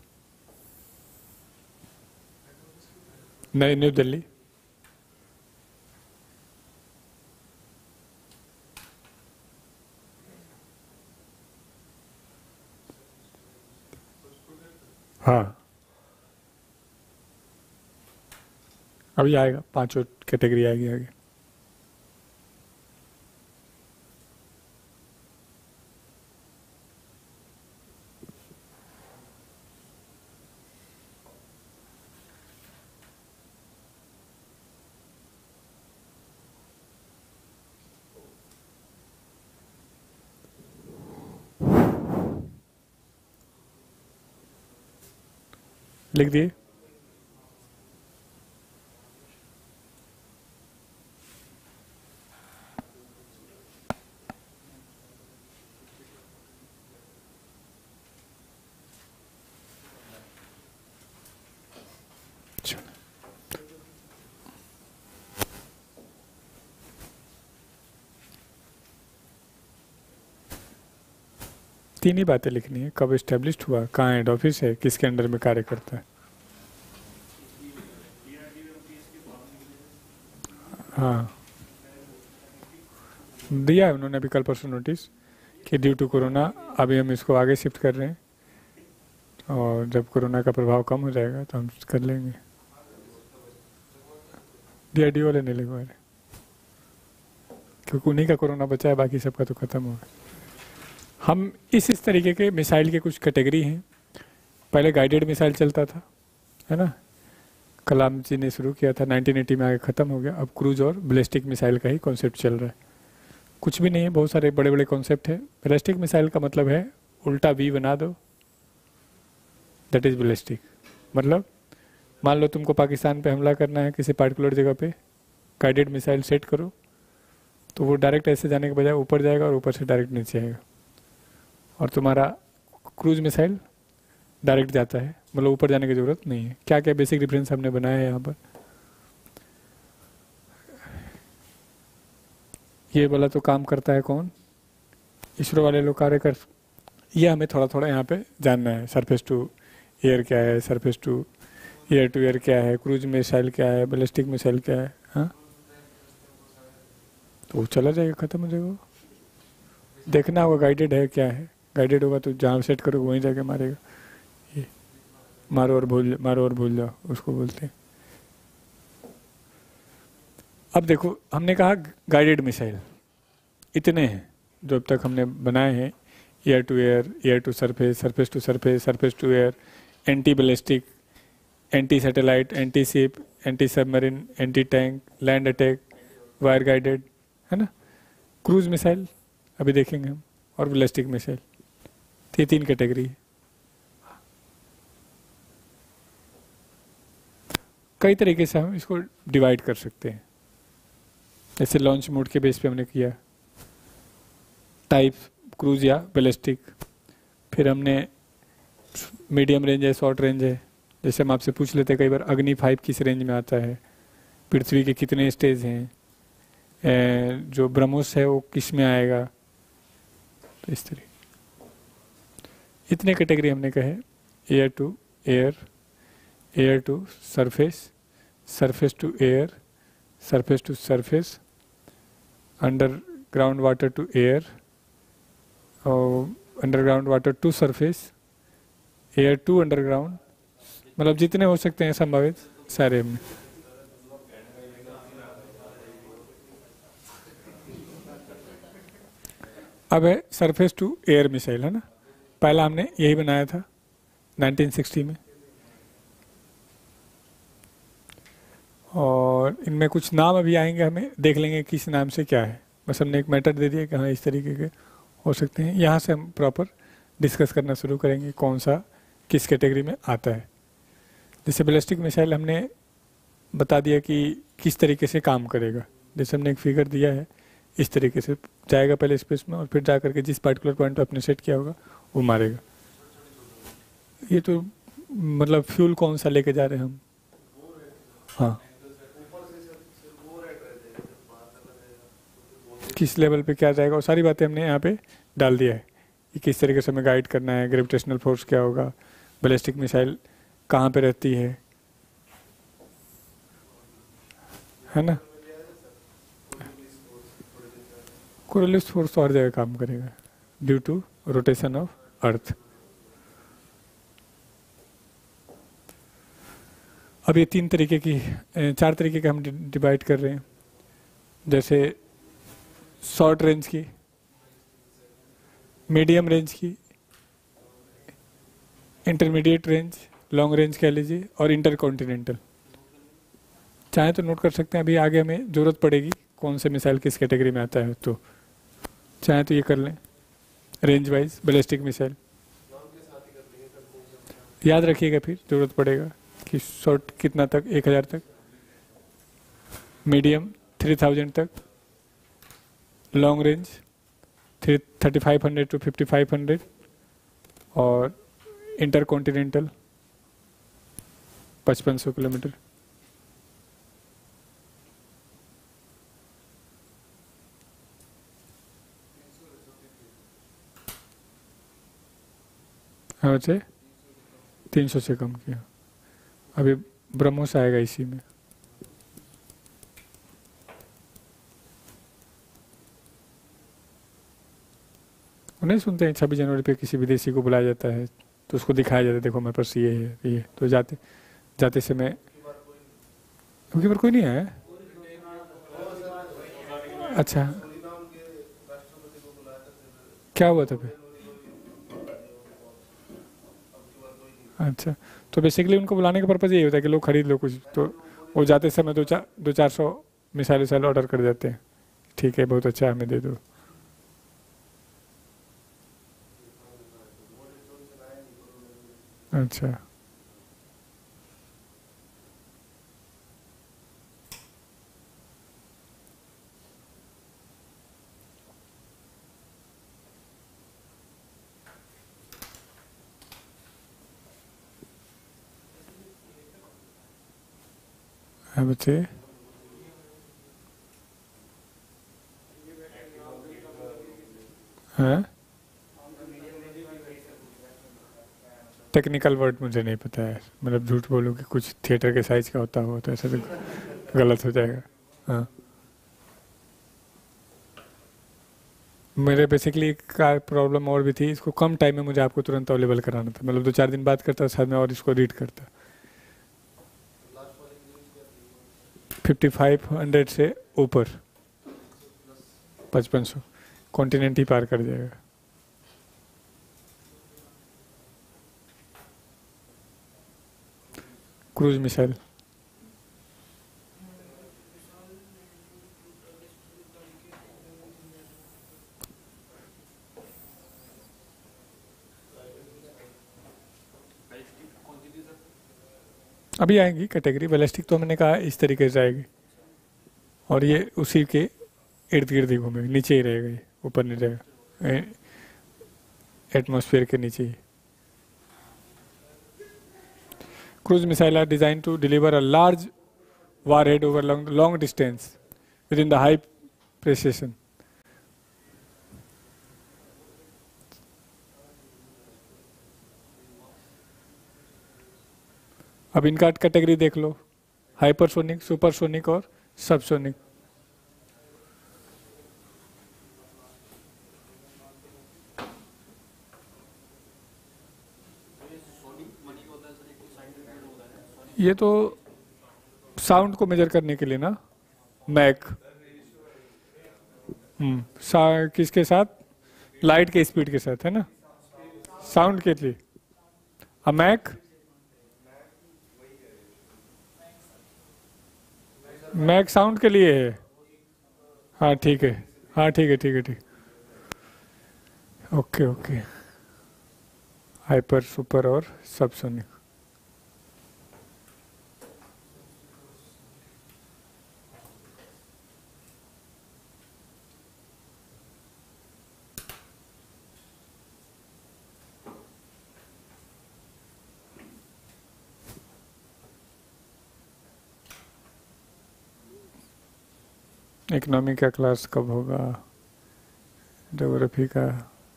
नई न्यू दिल्ली। हाँ, अभी आएगा, पांचों कैटेगरी आएगी आगे। लिख दिए। तीन ही बातें लिखनी है, कब एस्टेब्लिश्ड हुआ, कहाँ हेड ऑफिस है, किसके अंडर में कार्य करता है। हाँ, दिया है उन्होंने अभी कल परसों नोटिस कि ड्यू टू कोरोना अभी हम इसको आगे शिफ्ट कर रहे हैं, और जब कोरोना का प्रभाव कम हो जाएगा तो हम कर लेंगे। डी आर डी ओ वाले नहीं लिखवा रहे, क्योंकि उन्हीं का कोरोना बचा है, बाकी सबका तो खत्म हो गया। हम इस इस तरीके के मिसाइल के कुछ कैटेगरी हैं। पहले गाइडेड मिसाइल चलता था, है ना, कलाम जी ने शुरू किया था, नाइनटीन एटी में आगे ख़त्म हो गया। अब क्रूज और बैलिस्टिक मिसाइल का ही कॉन्सेप्ट चल रहा है। कुछ भी नहीं है, बहुत सारे बड़े बड़े कॉन्सेप्ट है। बैलिस्टिक मिसाइल का मतलब है उल्टा वी बना दो, दैट इज़ बैलिस्टिक। मतलब मान लो तुमको पाकिस्तान पे हमला करना है किसी पार्टिकुलर जगह पे, गाइडेड मिसाइल सेट करो, तो वो डायरेक्ट ऐसे जाने के बजाय ऊपर जाएगा और ऊपर से डायरेक्ट नीचे आएगा। और तुम्हारा क्रूज मिसाइल डायरेक्ट जाता है, मतलब ऊपर जाने की जरूरत नहीं है। क्या क्या बेसिक डिफरेंस हमने बनाया है यहाँ पर। ये वाला तो काम करता है कौन? इसरो वाले लोग कार्य कर, ये हमें थोड़ा थोड़ा यहाँ पे जानना है। सरफेस टू एयर क्या है, surface to air to air क्या है, क्रूज मिसाइल क्या है, बैलिस्टिक मिसाइल क्या है। हाँ, तो वो चला जाएगा, खत्म हो जाएगा। देखना होगा गाइडेड है क्या है। गाइडेड होगा तो जहाँ सेट करोगे वहीं जाके मारेगा। ये मारो और भूल मारो और भूल जाओ, उसको बोलते हैं। अब देखो, हमने कहा गाइडेड मिसाइल इतने हैं जो अब तक हमने बनाए हैं। Air to air, air to surface, surface to surface, surface to air, anti ballistic, anti satellite, anti ship, anti submarine, anti tank, land attack, wire guided, है ना। क्रूज मिसाइल अभी देखेंगे हम, और बैलिस्टिक मिसाइल। ये तीन कैटेगरी है। कई तरीके से हम इसको डिवाइड कर सकते हैं। जैसे लॉन्च मोड के बेस पे हमने किया, टाइप क्रूज या बैलिस्टिक। फिर हमने मीडियम रेंज है, शॉर्ट रेंज है। जैसे हम आपसे पूछ लेते हैं कई बार, अग्नि फाइव किस रेंज में आता है, पृथ्वी के कितने स्टेज हैं, जो ब्रह्मोस है वो किस में आएगा। तो इस तरह इतने कैटेगरी हमने कहे। Air to air, air to surface, surface to air, surface to surface, underground water to air, और underground water to surface, air to underground, मतलब जितने हो सकते हैं संभावित सारे हमने। अब है सरफेस टू एयर मिसाइल, है ना, पहला हमने यही बनाया था नाइनटीन सिक्सटी में, और इनमें कुछ नाम अभी आएंगे, हमें देख लेंगे किस नाम से क्या है। बस हमने एक मैटर दे दिया कि हाँ इस तरीके के हो सकते हैं। यहाँ से हम प्रॉपर डिस्कस करना शुरू करेंगे कौन सा किस कैटेगरी में आता है। जैसे बैलिस्टिक मिसाइल हमने बता दिया कि किस तरीके से काम करेगा। जैसे हमने एक फिगर दिया है, इस तरीके से जाएगा पहले स्पेस में और फिर जा करके जिस पार्टिकुलर पॉइंट पर अपने सेट किया होगा वो मारेगा। ये तो मतलब फ्यूल कौन सा लेके जा रहे हैं हम, हाँ किस लेवल पे क्या जाएगा, और सारी बातें हमने यहाँ पे डाल दिया है कि किस तरीके से हमें गाइड करना है, ग्रेविटेशनल फोर्स क्या होगा, बैलिस्टिक मिसाइल कहाँ पे रहती है है ना। कोरियोलिस फोर्स तो हर जगह काम करेगा due to rotation of earth. अब ये तीन तरीके की, चार तरीके के हम डिवाइड कर रहे हैं। जैसे शॉर्ट रेंज की, मीडियम रेंज की, इंटरमीडिएट रेंज, लॉन्ग रेंज कह लीजिए, और इंटर कॉन्टिनेंटल। चाहे तो नोट कर सकते हैं, अभी आगे हमें ज़रूरत पड़ेगी कौन से मिसाइल किस कैटेगरी में आता है, तो चाहे तो ये कर लें रेंज वाइज बैलिस्टिक मिसाइल। याद रखिएगा फिर ज़रूरत पड़ेगा कि शॉर्ट कितना तक, एक हज़ार तक, मीडियम थ्री थाउजेंड तक, long range three thirty five hundred two fifty five hundred, और इंटर कॉन्टिनेंटल पचपन सौ किलोमीटर। हाँ बच्चे, तीन सौ से कम किया। अभी ब्रह्मोस आएगा इसी में। नहीं सुनते हैं छब्बीस जनवरी पे किसी विदेशी को बुलाया जाता है तो उसको दिखाया जाता है, देखो मेरे पास ये है ये, तो जाते जाते समय क्योंकि पर कोई नहीं आया। अच्छा, क्या हुआ था फिर? अच्छा, तो बेसिकली उनको बुलाने का पर्पज़ यही होता है कि लोग खरीद लो कुछ, तो वो जाते समय दो चार दो चार सौ मिसाइल विसाइल ऑर्डर कर देते हैं। ठीक है, बहुत अच्छा, हमें दे दो। अच्छा, हाँ बच्चे, हाँ टेक्निकल वर्ड मुझे नहीं पता है, मतलब झूठ बोलूँ कि कुछ थिएटर के साइज का होता हो तो ऐसा तो गलत हो जाएगा। हाँ, मेरे बेसिकली का प्रॉब्लम और भी थी, इसको कम टाइम में मुझे आपको तुरंत अवेलेबल कराना था, मतलब दो चार दिन बाद करता साथ में और इसको रीड करता। फिफ्टी फाइव हंड्रेड से ऊपर पचपन सौ कॉन्टिनेंट ही पार कर जाएगा। क्रूज मिसाइल, अभी आएंगी कैटेगरी। बैलिस्टिक तो मैंने कहा इस तरीके से आएगी, और ये उसी के इर्द गिर्द ही घूमेगा, नीचे ही रहेगा, ये ऊपर नहीं रहेगा, एटमॉस्फेयर के नीचे ही। Cruise missile are designed to deliver a large warhead over long, long distance within the high precision. अब इनका कैटेगरी देख लो, हाइपरसोनिक, सुपरसोनिक और सबसोनिक। ये तो साउंड को मेजर करने के लिए ना, मैक। हम्म सा, किसके साथ? लाइट के स्पीड के साथ, है ना, साउंड के लिए। अ मैक, मैक साउंड के लिए है। हाँ ठीक है, हाँ ठीक है ठीक है ठीक। ओके ओके, हाइपर, सुपर और सबसोनिक। इकोनॉमी का क्लास कब होगा? ज्योग्राफी का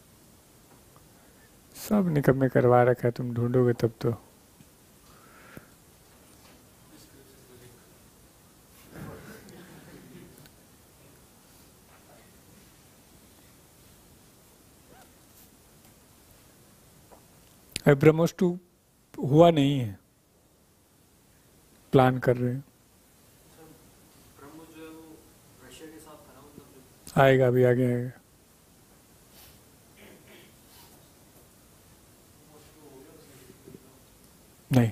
सब निकम में करवा रखा है, तुम ढूंढोगे तब तो। ब्रह्मोस टू हुआ नहीं है, प्लान कर रहे हैं। आएगा, अभी आगे आएगा। नहीं,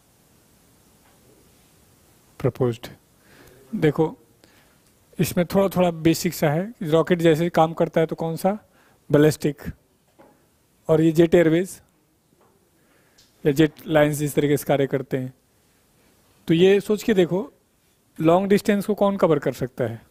प्रपोज्ड। देखो इसमें थोड़ा थोड़ा बेसिक सा है, रॉकेट जैसे काम करता है तो कौन सा? बैलिस्टिक। और ये जेट एयरवेज या जेट लाइंस इस तरीके से कार्य करते हैं। तो ये सोच के देखो, लॉन्ग डिस्टेंस को कौन कवर कर सकता है?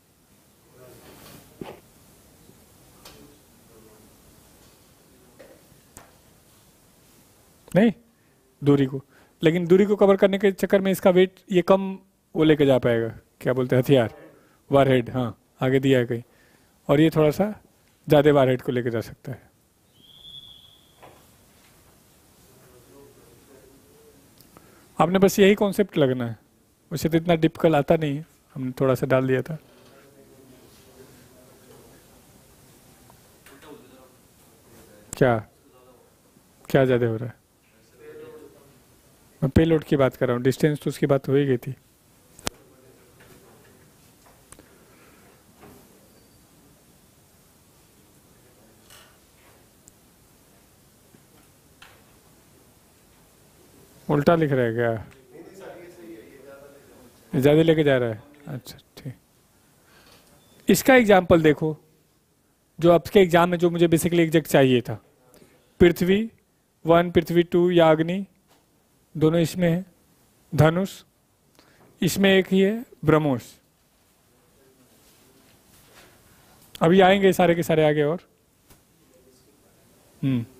नहीं, दूरी को। लेकिन दूरी को कवर करने के चक्कर में इसका वेट ये कम वो लेके जा पाएगा, क्या बोलते हैं, हथियार, वारहेड। हाँ आगे दिया है कहीं। और ये थोड़ा सा ज़्यादा वारहेड को लेके जा सकता है। आपने बस यही कॉन्सेप्ट लगना है, वैसे तो इतना डिफिकल्ट आता नहीं है, हमने थोड़ा सा डाल दिया था। क्या क्या ज़्यादा हो रहा है? मैं पेलोड की बात कर रहा हूँ, डिस्टेंस तो उसकी बात हो ही गई थी। उल्टा लिख रहा है क्या? ज़्यादा लेके जा रहा है, अच्छा ठीक। इसका एग्जाम्पल देखो, जो आपके एग्जाम में जो मुझे बेसिकली एग्जैक्ट चाहिए था, पृथ्वी वन, पृथ्वी टू या अग्नि, दोनों इसमें है। धनुष, इसमें एक ही है ब्रह्मोस। अभी आएंगे सारे के सारे आगे। और हम्म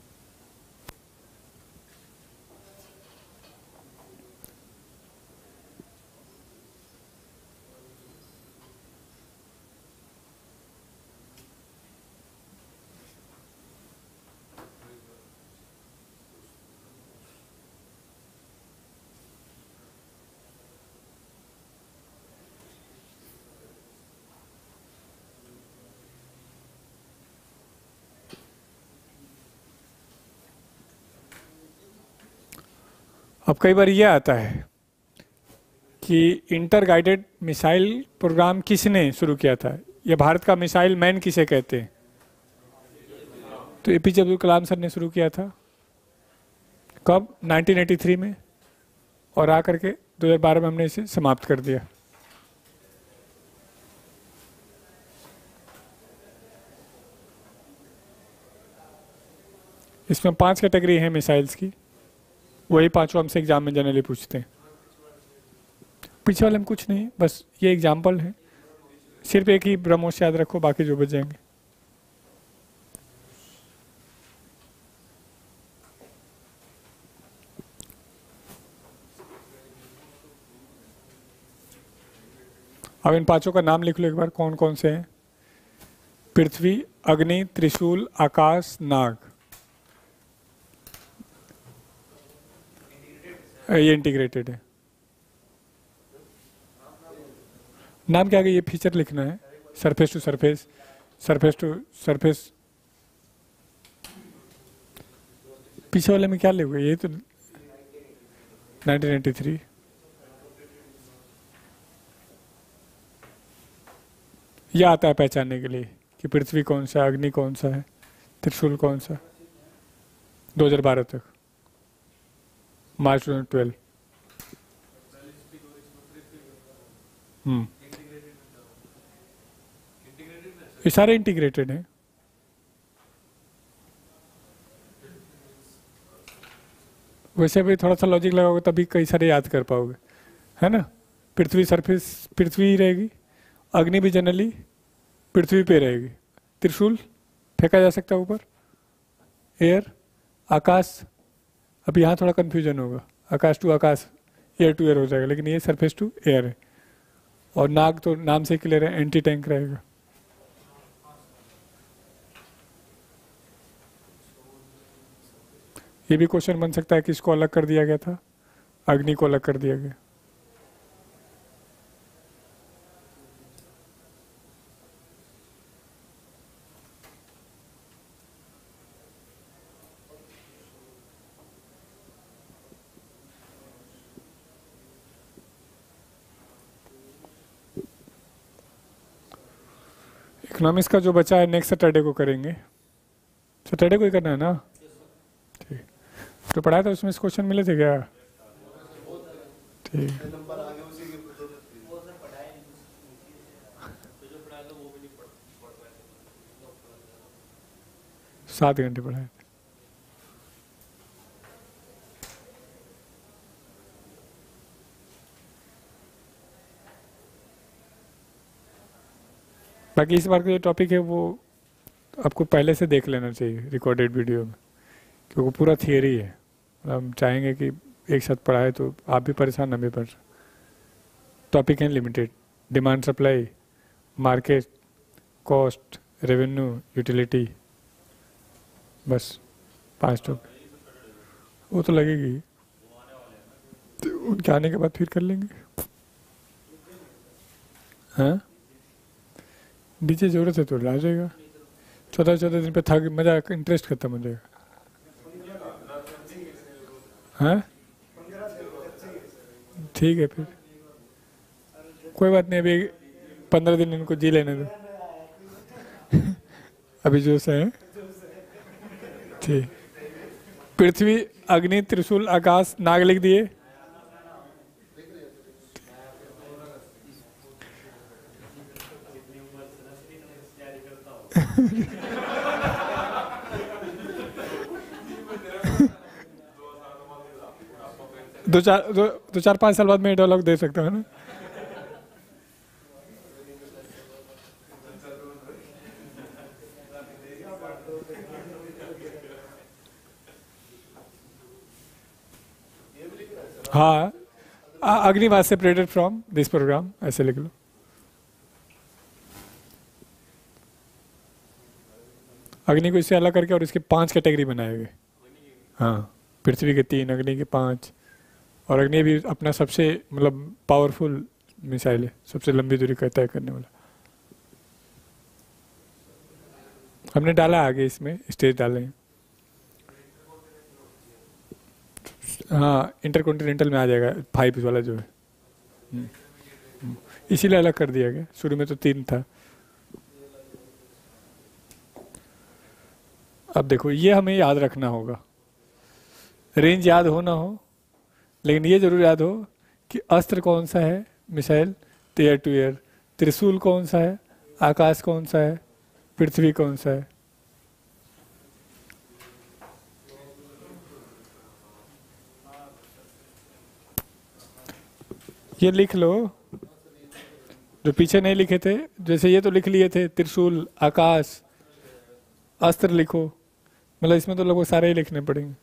अब कई बार यह आता है कि इंटर गाइडेड मिसाइल प्रोग्राम किसने शुरू किया था, या भारत का मिसाइल मैन किसे कहते हैं? तो एपीजे अब्दुल कलाम सर ने शुरू किया था। कब? नाइनटीन एटी थ्री में। और आकर के दो हज़ार बारह में हमने इसे समाप्त कर दिया। इसमें पांच कैटेगरी है मिसाइल्स की, वही पांचों हमसे एग्जाम में जनरली पूछते हैं। पीछे वाले में कुछ नहीं, बस ये एग्जाम्पल है। सिर्फ एक ही ब्रह्मोस याद रखो, बाकी जो बच जाएंगे। अब इन पांचों का नाम लिख लो एक बार, कौन कौन से हैं? पृथ्वी, अग्नि, त्रिशूल, आकाश, नाग। ये इंटीग्रेटेड है। नाम क्या है? ये फीचर लिखना है, surface to surface, surface to surface. पीछे वाले में क्या लिखोगे? ये तो नाइनटीन एटी थ्री। यह आता है पहचानने के लिए कि पृथ्वी कौन सा है, अग्नि कौन सा है, त्रिशूल कौन सा। दो हज़ार बारह तक, मार्च दो हज़ार बारह। हम्म ये सारे इंटीग्रेटेड हैं। वैसे भी थोड़ा सा लॉजिक लगाओगे तभी कई सारे याद कर पाओगे, है ना। पृथ्वी सरफेस पृथ्वी ही रहेगी, अग्नि भी जनरली पृथ्वी पे रहेगी, त्रिशूल फेंका जा सकता है ऊपर, एयर, आकाश। अब यहाँ थोड़ा कंफ्यूजन होगा, Akash to Akash, air to air हो जाएगा, लेकिन ये सरफेस टू एयर है। और नाग तो नाम से क्लियर है, एंटी टैंक रहेगा। ये भी क्वेश्चन बन सकता है कि इसको अलग कर दिया गया था, अग्नि को अलग कर दिया गया। इकोनॉमिक्स का जो बचा है नेक्स्ट सैटरडे को करेंगे। सैटरडे को ही करना है ना, ठीक। तो पढ़ाया था उसमें क्वेश्चन मिले थे क्या? ठीक। सात घंटे पढ़ाए थे। बाकी इस बार का जो टॉपिक है वो आपको पहले से देख लेना चाहिए रिकॉर्डेड वीडियो में, क्योंकि पूरा थियरी है। हम चाहेंगे कि एक साथ पढ़ाए तो आप भी परेशान, ना भी परेशान। टॉपिक है limited, demand supply, market, cost, revenue, utility, बस पांच टॉपिक। वो तो लगेगी, तो उनके आने के बाद फिर कर लेंगे। हाँ डीजे जरूरत है तो ला जाएगा। चौदह चौदह दिन पे थक मजा, इंटरेस्ट खत्म हो जाएगा। हाँ ठीक है फिर, कोई बात नहीं, अभी पंद्रह दिन इनको जी लेने दो। अभी जो से है ठीक। पृथ्वी, अग्नि, त्रिशूल, आकाश, नाग लिख दिए। दो चार दो, दो चार पाँच साल बाद में डायलॉग दे सकता हूँ ना। हाँ, Agni was separated from this programme, ऐसे लिख लो। अग्नि को इससे अलग करके और इसके पांच कैटेगरी बनाए गए। हाँ, पृथ्वी के तीन, अग्नि के पांच। और अग्नि भी अपना सबसे मतलब पावरफुल मिसाइल है, सबसे लंबी दूरी का तय करने वाला। हमने डाला आगे, इसमें स्टेज डाले हैं। हाँ, इंटरकॉन्टिनेंटल में आ जाएगा फाइव वाला जो है, इसीलिए अलग कर दिया गया। शुरू में तो तीन था। अब देखो, ये हमें याद रखना होगा, रेंज याद हो ना हो, लेकिन ये जरूर याद हो कि अस्त्र कौन सा है, मिसाइल एयर टू एयर, त्रिशूल कौन सा है, आकाश कौन सा है, पृथ्वी कौन सा है। ये लिख लो, जो पीछे नहीं लिखे थे, जैसे ये तो लिख लिए थे, त्रिशूल, आकाश, अस्त्र लिखो। मतलब इसमें तो लगभग सारे ही लिखने पड़ेंगे।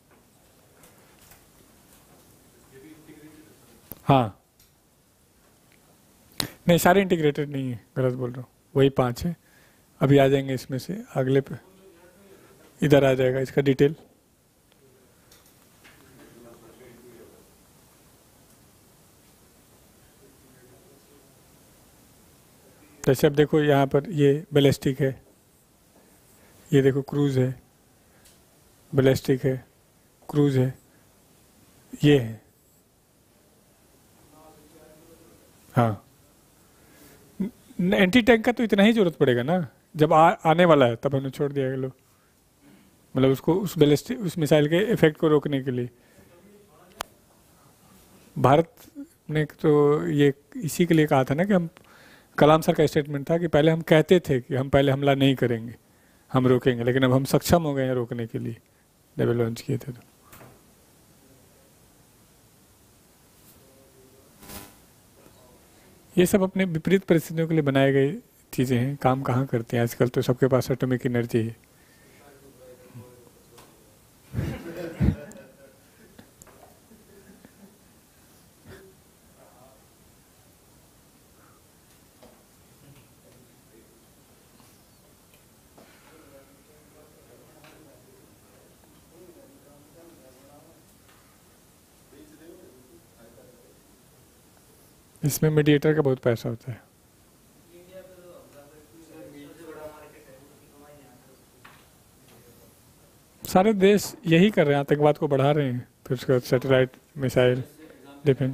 हाँ नहीं, सारे इंटीग्रेटेड नहीं है, गलत बोल रहा हूँ, वही पांच है। अभी आ जाएंगे इसमें से अगले पे, इधर आ जाएगा इसका डिटेल। जैसे अब देखो यहाँ पर ये बैलिस्टिक है, ये देखो क्रूज है, बैलिस्टिक है, क्रूज है, ये है। हाँ, एंटी टैंक का तो इतना ही जरूरत पड़ेगा ना, जब आ, आने वाला है तब हमने छोड़ दिया लो, मतलब उसको उस बैलिस्टिक उस मिसाइल के इफेक्ट को रोकने के लिए। भारत ने तो ये इसी के लिए कहा था ना कि हम, कलाम सर का स्टेटमेंट था कि पहले हम कहते थे कि हम पहले हमला नहीं करेंगे, हम रोकेंगे, लेकिन अब हम सक्षम हो गए हैं रोकने के लिए, जब लॉन्च किए थे तो। ये सब अपने विपरीत परिस्थितियों के लिए बनाए गए चीज़ें हैं, काम कहाँ करती हैं आजकल, तो सबके पास एटॉमिक एनर्जी है। इसमें मीडिएटर का बहुत पैसा होता है। सारे देश यही कर रहे हैं, आतंकवाद को बढ़ा रहे हैं, फिर उसके बाद सैटेलाइट मिसाइल डिफेंस।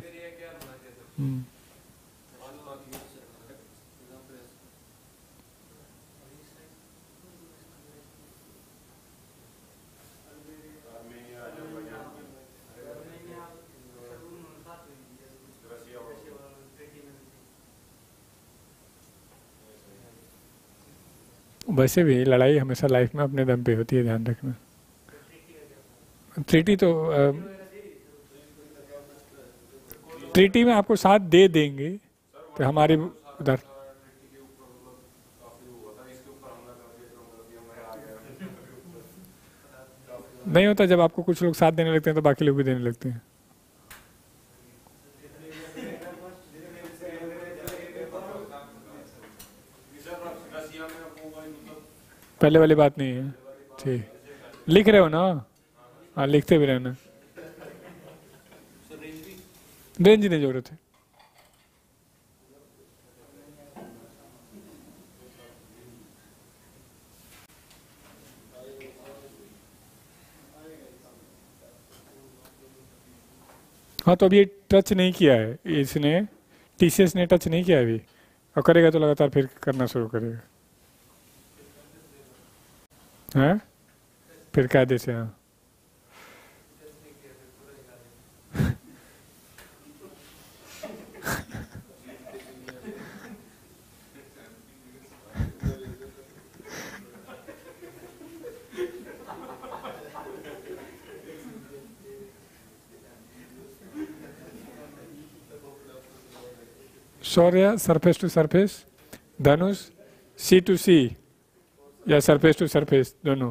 वैसे भी लड़ाई हमेशा लाइफ में अपने दम पे होती है, ध्यान रखना। ट्रीटी तो ट्रीटी में आपको साथ दे देंगे तो हमारी उधर नहीं होता, जब आपको कुछ लोग साथ देने लगते हैं तो बाकी लोग भी देने लगते हैं। पहले वाली बात नहीं है, ठीक। लिख रहे हो ना? हाँ, लिखते भी रहना। रेंज नहीं जरूरत है। हाँ, तो अभी ये टच नहीं किया है इसने, टीसीएस ने टच नहीं किया अभी, और करेगा तो लगातार फिर करना शुरू करेगा। हाँ, फिर कायदे से। हाँ, Shaurya surface to surface, Dhanush sea to sea या सरफेस टू सरफेस दोनों,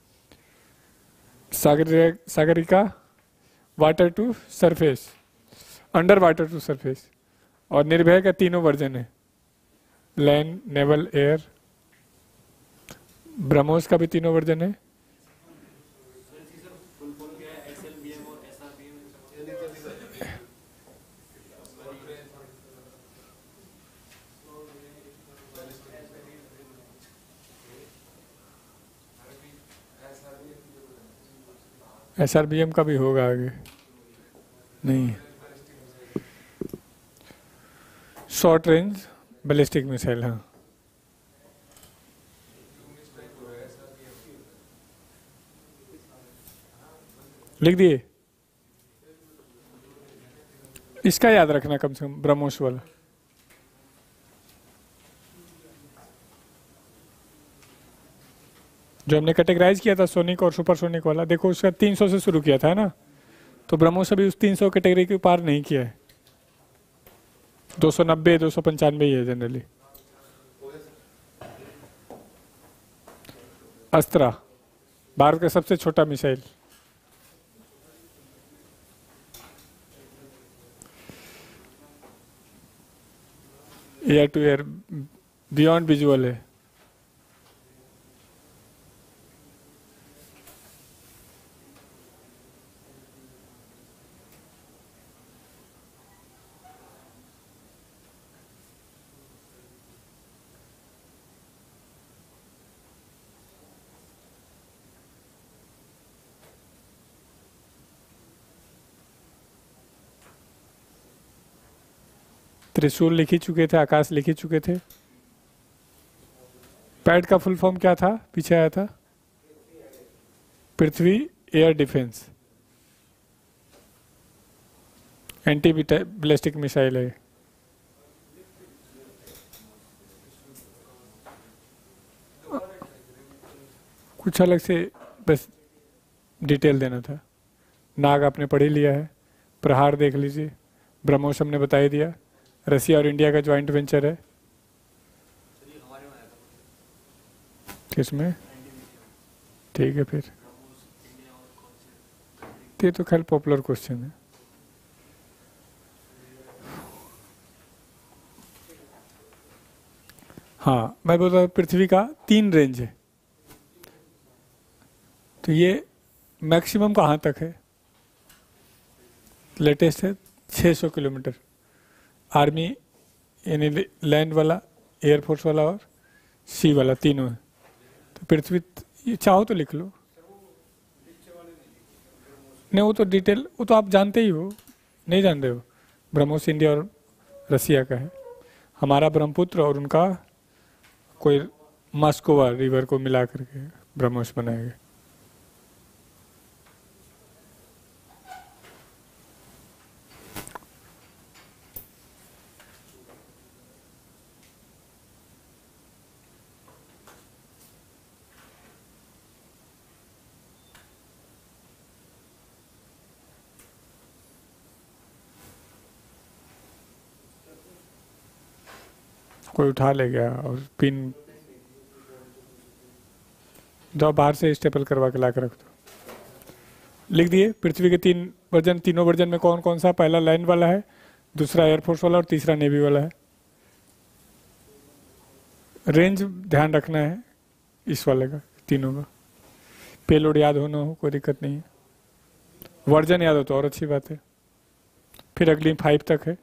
Sagar Sagarika water to surface, under water to surface, और निर्भय का तीनों वर्जन है, लैंड नेवल एयर। ब्रह्मोस का भी तीनों वर्जन है। एसआरबीएम का भी होगा आगे, नहीं। शॉर्ट रेंज बैलिस्टिक मिसाइल, हाँ। लिख दिए। इसका याद रखना कम से कम, ब्रह्मोस वाला। जो हमने कैटेगराइज किया था सोनिक और सुपरसोनिक वाला, देखो उसका तीन सौ से शुरू किया था ना, तो ब्रह्मोस अभी उस तीन सौ कैटेगरी के पार नहीं किया है, दो सौ नब्बे दो सौ पंचानवे ही है जनरली। अस्त्रा भारत का सबसे छोटा missile, air to air, beyond visual है। त्रिशूल लिख ही चुके थे, आकाश लिख ही चुके थे। पैड का फुल फॉर्म क्या था, पीछे आया था, Prithvi air defence, anti ballistic missile है। कुछ अलग से बस डिटेल देना था। नाग आपने पढ़ ही लिया है, प्रहार देख लीजिए, ब्रह्मोस हमने बता ही दिया, रसिया और इंडिया का ज्वाइंट वेंचर है। किसमें? ठीक है, फिर ये तो खैर पॉपुलर क्वेश्चन है। हाँ, मैं बोल रहा हूँ पृथ्वी का तीन रेंज है, तो ये मैक्सिमम कहाँ तक है? लेटेस्ट है छह सौ किलोमीटर, आर्मी यानी लैंड वाला, एयरफोर्स वाला और सी वाला, तीनों है। तो पृथ्वी, ये चाहो तो लिख लो। नहीं, वो तो डिटेल, वो तो आप जानते ही हो, नहीं जान रहे हो? ब्रह्मोस इंडिया और रसिया का है, हमारा ब्रह्मपुत्र और उनका कोई मास्कोवा रिवर को मिला करके ब्रह्मोस बनाया गया। कोई उठा ले गया और पिन जो बाहर से स्टेपल करवा के ला कर रख दो। लिख दिए पृथ्वी के तीन वर्जन, तीनों वर्जन में कौन कौन सा? पहला लैंड वाला है, दूसरा एयरफोर्स वाला और तीसरा नेवी वाला है। रेंज ध्यान रखना है इस वाले का, तीनों का। पेलोड याद होना हो, कोई दिक्कत नहीं है। वर्जन याद हो तो और अच्छी बात है। फिर अगली फाइव तक है।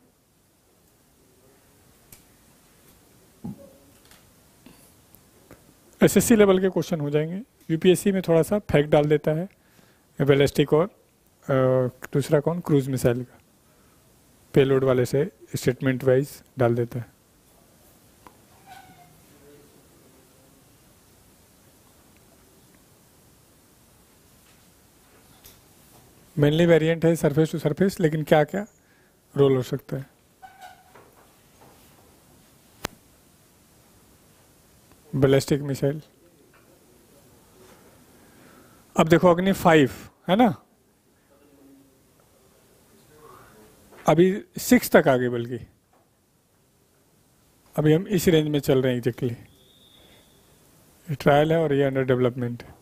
एसएससी लेवल के क्वेश्चन हो जाएंगे। यूपीएससी में थोड़ा सा फैक्ट डाल देता है, बैलिस्टिक और दूसरा कौन, क्रूज मिसाइल का पेलोड वाले से स्टेटमेंट वाइज डाल देता है। मेनली वेरिएंट है सरफेस टू सरफेस, लेकिन क्या क्या रोल हो सकता है। बैलिस्टिक मिसाइल, अब देखो अग्नि फाइव है ना, अभी सिक्स तक आ गए, बल्कि अभी हम इस रेंज में चल रहे हैं एग्जैक्टली। ये ट्रायल है और ये अंडर डेवलपमेंट है।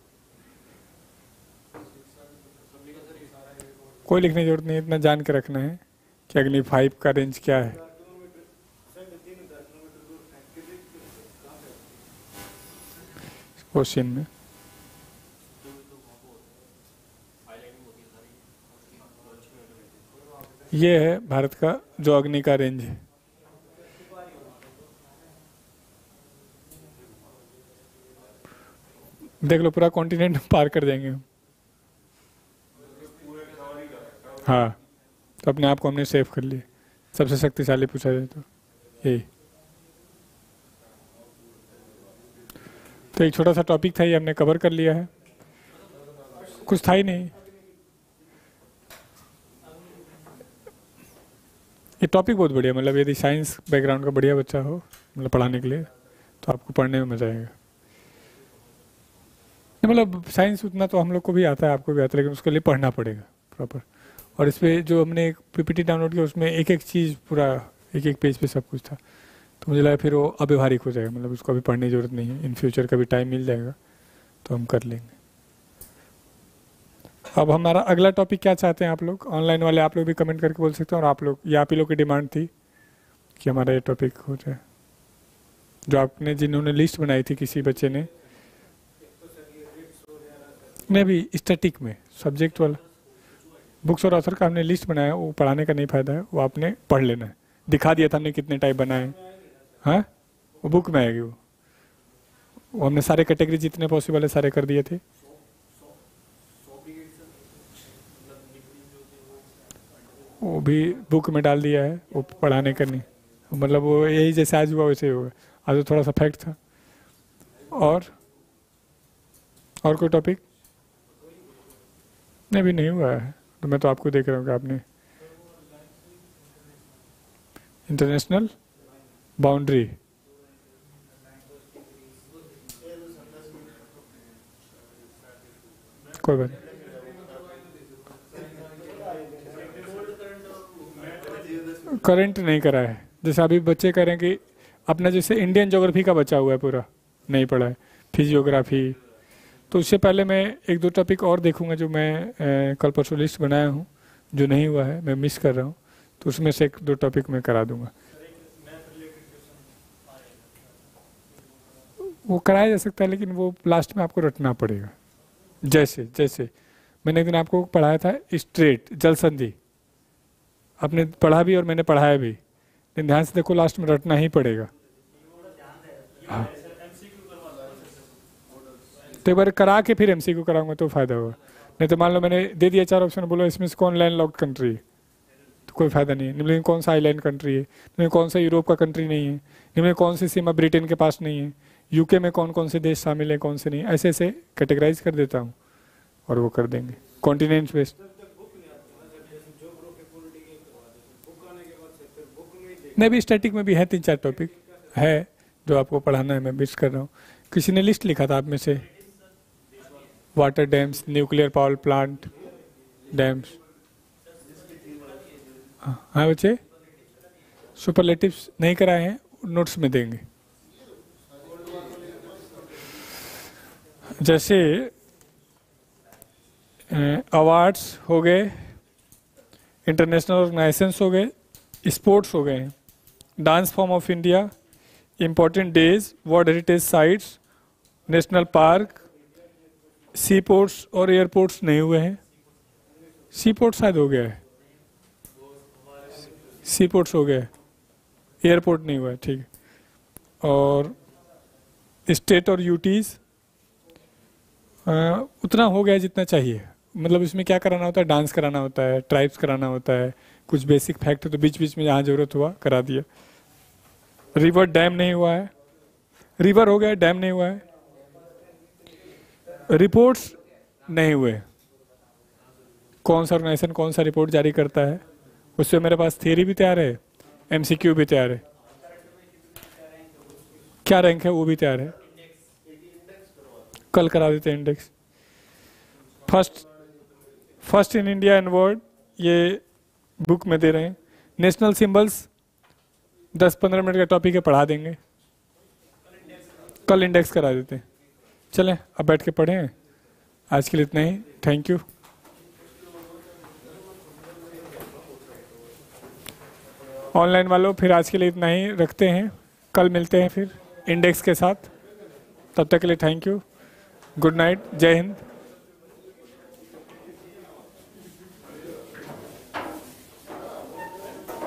कोई लिखने की जरूरत नहीं, इतना जान के रखना है कि अग्नि फाइव का रेंज क्या है। क्वेश्चन में ये है भारत का जो अग्नि का रेंज है। देख लो, पूरा कॉन्टिनेंट पार कर जाएंगे हम। हाँ, तो अपने आप को हमने सेव कर लिया। सबसे शक्तिशाली पूछा जाए तो यही। तो एक छोटा सा टॉपिक था, ये हमने कवर कर लिया है, कुछ था ही नहीं। ये टॉपिक बहुत बढ़िया, मतलब यदि साइंस बैकग्राउंड का बढ़िया बच्चा हो मतलब पढ़ाने के लिए, तो आपको पढ़ने में मजा आएगा। मतलब साइंस उतना तो हम लोग को भी आता है, आपको भी आता है, लेकिन उसके लिए पढ़ना पड़ेगा प्रॉपर। और इस पर जो हमने एक पीपीटी डाउनलोड किया, उसमें एक एक चीज़ पूरा एक एक पेज पे सब कुछ था, तो मुझे लगा फिर वो अव्यवहारिक हो जाएगा, मतलब उसको अभी पढ़ने की जरूरत नहीं है। इन फ्यूचर कभी टाइम मिल जाएगा तो हम कर लेंगे। अब हमारा अगला टॉपिक क्या चाहते हैं आप लोग? ऑनलाइन वाले आप लोग भी कमेंट करके बोल सकते हैं, और आप लोग, ये आप ही लोग की डिमांड थी कि हमारा ये टॉपिक हो जाए। जो आपने, जिन्होंने लिस्ट बनाई थी, किसी बच्चे ने नहीं, भी स्टैटिक में सब्जेक्ट वाला बुक्स और ऑथर का हमने लिस्ट बनाया, वो पढ़ाने का नहीं फायदा है, वो आपने पढ़ लेना है। दिखा दिया था हमने कितने टाइप बनाए। हाँ, वो बुक में आएगी। वो वो हमने सारे कैटेगरी जितने पॉसिबल है सारे कर दिए थे। वो भी बुक में डाल दिया है, वो पढ़ाने का नहीं, मतलब वो यही जैसे आज हुआ वैसे ही होगा, आज तो थोड़ा सा फैक्ट था। और और कोई टॉपिक? नहीं, भी नहीं हुआ है, तो मैं तो आपको देख रहा हूँ कि आपने इंटरनेशनल बाउंड्री, कोई बात नहीं। करंट नहीं करा है, जैसे अभी बच्चे कह रहे हैं कि अपना जैसे इंडियन ज्योग्राफी का बचा हुआ है, पूरा नहीं पढ़ा है, फिजियोग्राफी। तो उससे पहले मैं एक दो टॉपिक और देखूंगा जो मैं ए, कल परसों लिस्ट बनाया हूँ, जो नहीं हुआ है, मैं मिस कर रहा हूँ, तो उसमें से एक दो टॉपिक मैं करा दूंगा। वो कराया जा सकता है, लेकिन वो लास्ट में आपको रटना पड़ेगा। जैसे जैसे मैंने एक दिन आपको पढ़ाया था स्ट्रेट जल संधि, आपने पढ़ा भी और मैंने पढ़ाया भी, लेकिन ध्यान से देखो लास्ट में रटना ही पड़ेगा। हाँ, तो एक बार करा के फिर एमसीक्यू कराऊंगा तो फायदा होगा। नहीं तो मान लो मैंने दे दिया चार ऑप्शन, बोलो इसमें से कौन लैंड लॉक्ड कंट्री है, तो कोई फायदा नहीं है। निम्न में कौन सा आइलैंड कंट्री है, निम्न में कौन सा यूरोप का कंट्री नहीं है, निम्न में कौन सी सीमा ब्रिटेन के पास नहीं है, यूके में कौन कौन से देश शामिल हैं, कौन से नहीं, ऐसे ऐसे कैटेगराइज कर देता हूँ और वो कर देंगे कॉन्टिनेंट बेस्ड। नहीं, भी स्टैटिक में भी है तीन चार टॉपिक है जो आपको पढ़ाना है, मैं मिस कर रहा हूँ। किसी ने लिस्ट लिखा था आप में से, water dams, nuclear power plant dams. हाँ बच्चे, सुपरलेटिव्स नहीं कराए हैं, नोट्स में देंगे। जैसे अवार्ड्स हो गए, इंटरनेशनल ऑर्गेनाइजेशंस हो गए, स्पोर्ट्स हो गए हैं, dance form of India, important days, world heritage sites, national park, seaports और एयरपोर्ट्स नहीं हुए हैं। सी पोर्ट शायद हो गया है, सी पोर्ट्स हो गया है, एयरपोर्ट नहीं हुआ है, ठीक है। और स्टेट और यूटीज उतना हो गया जितना चाहिए, मतलब इसमें क्या कराना होता है, डांस कराना होता है, ट्राइब्स कराना होता है, कुछ बेसिक फैक्ट तो बीच बीच में जहाँ जरूरत हुआ करा दिया। रिवर डैम नहीं हुआ है, रिवर हो गया, डैम नहीं हुआ है। रिपोर्ट्स नहीं हुए, कौन सा ऑर्गेनाइजेशन कौन सा रिपोर्ट जारी करता है, उससे मेरे पास थियरी भी तैयार है, एमसीक्यू भी तैयार है, क्या रैंक है वो भी तैयार है, कल करा देते हैं index. First first in India and world, ये बुक में दे रहे हैं। नेशनल सिंबल्स दस पंद्रह मिनट का टॉपिक है, पढ़ा देंगे, कल इंडेक्स करा देते हैं। चलें अब बैठ के पढ़ें, आज के लिए इतना ही, थैंक यू। ऑनलाइन वालों फिर आज के लिए इतना ही रखते हैं, कल मिलते हैं फिर इंडेक्स के साथ, तब तक के लिए थैंक यू, गुड नाइट, जय हिंद।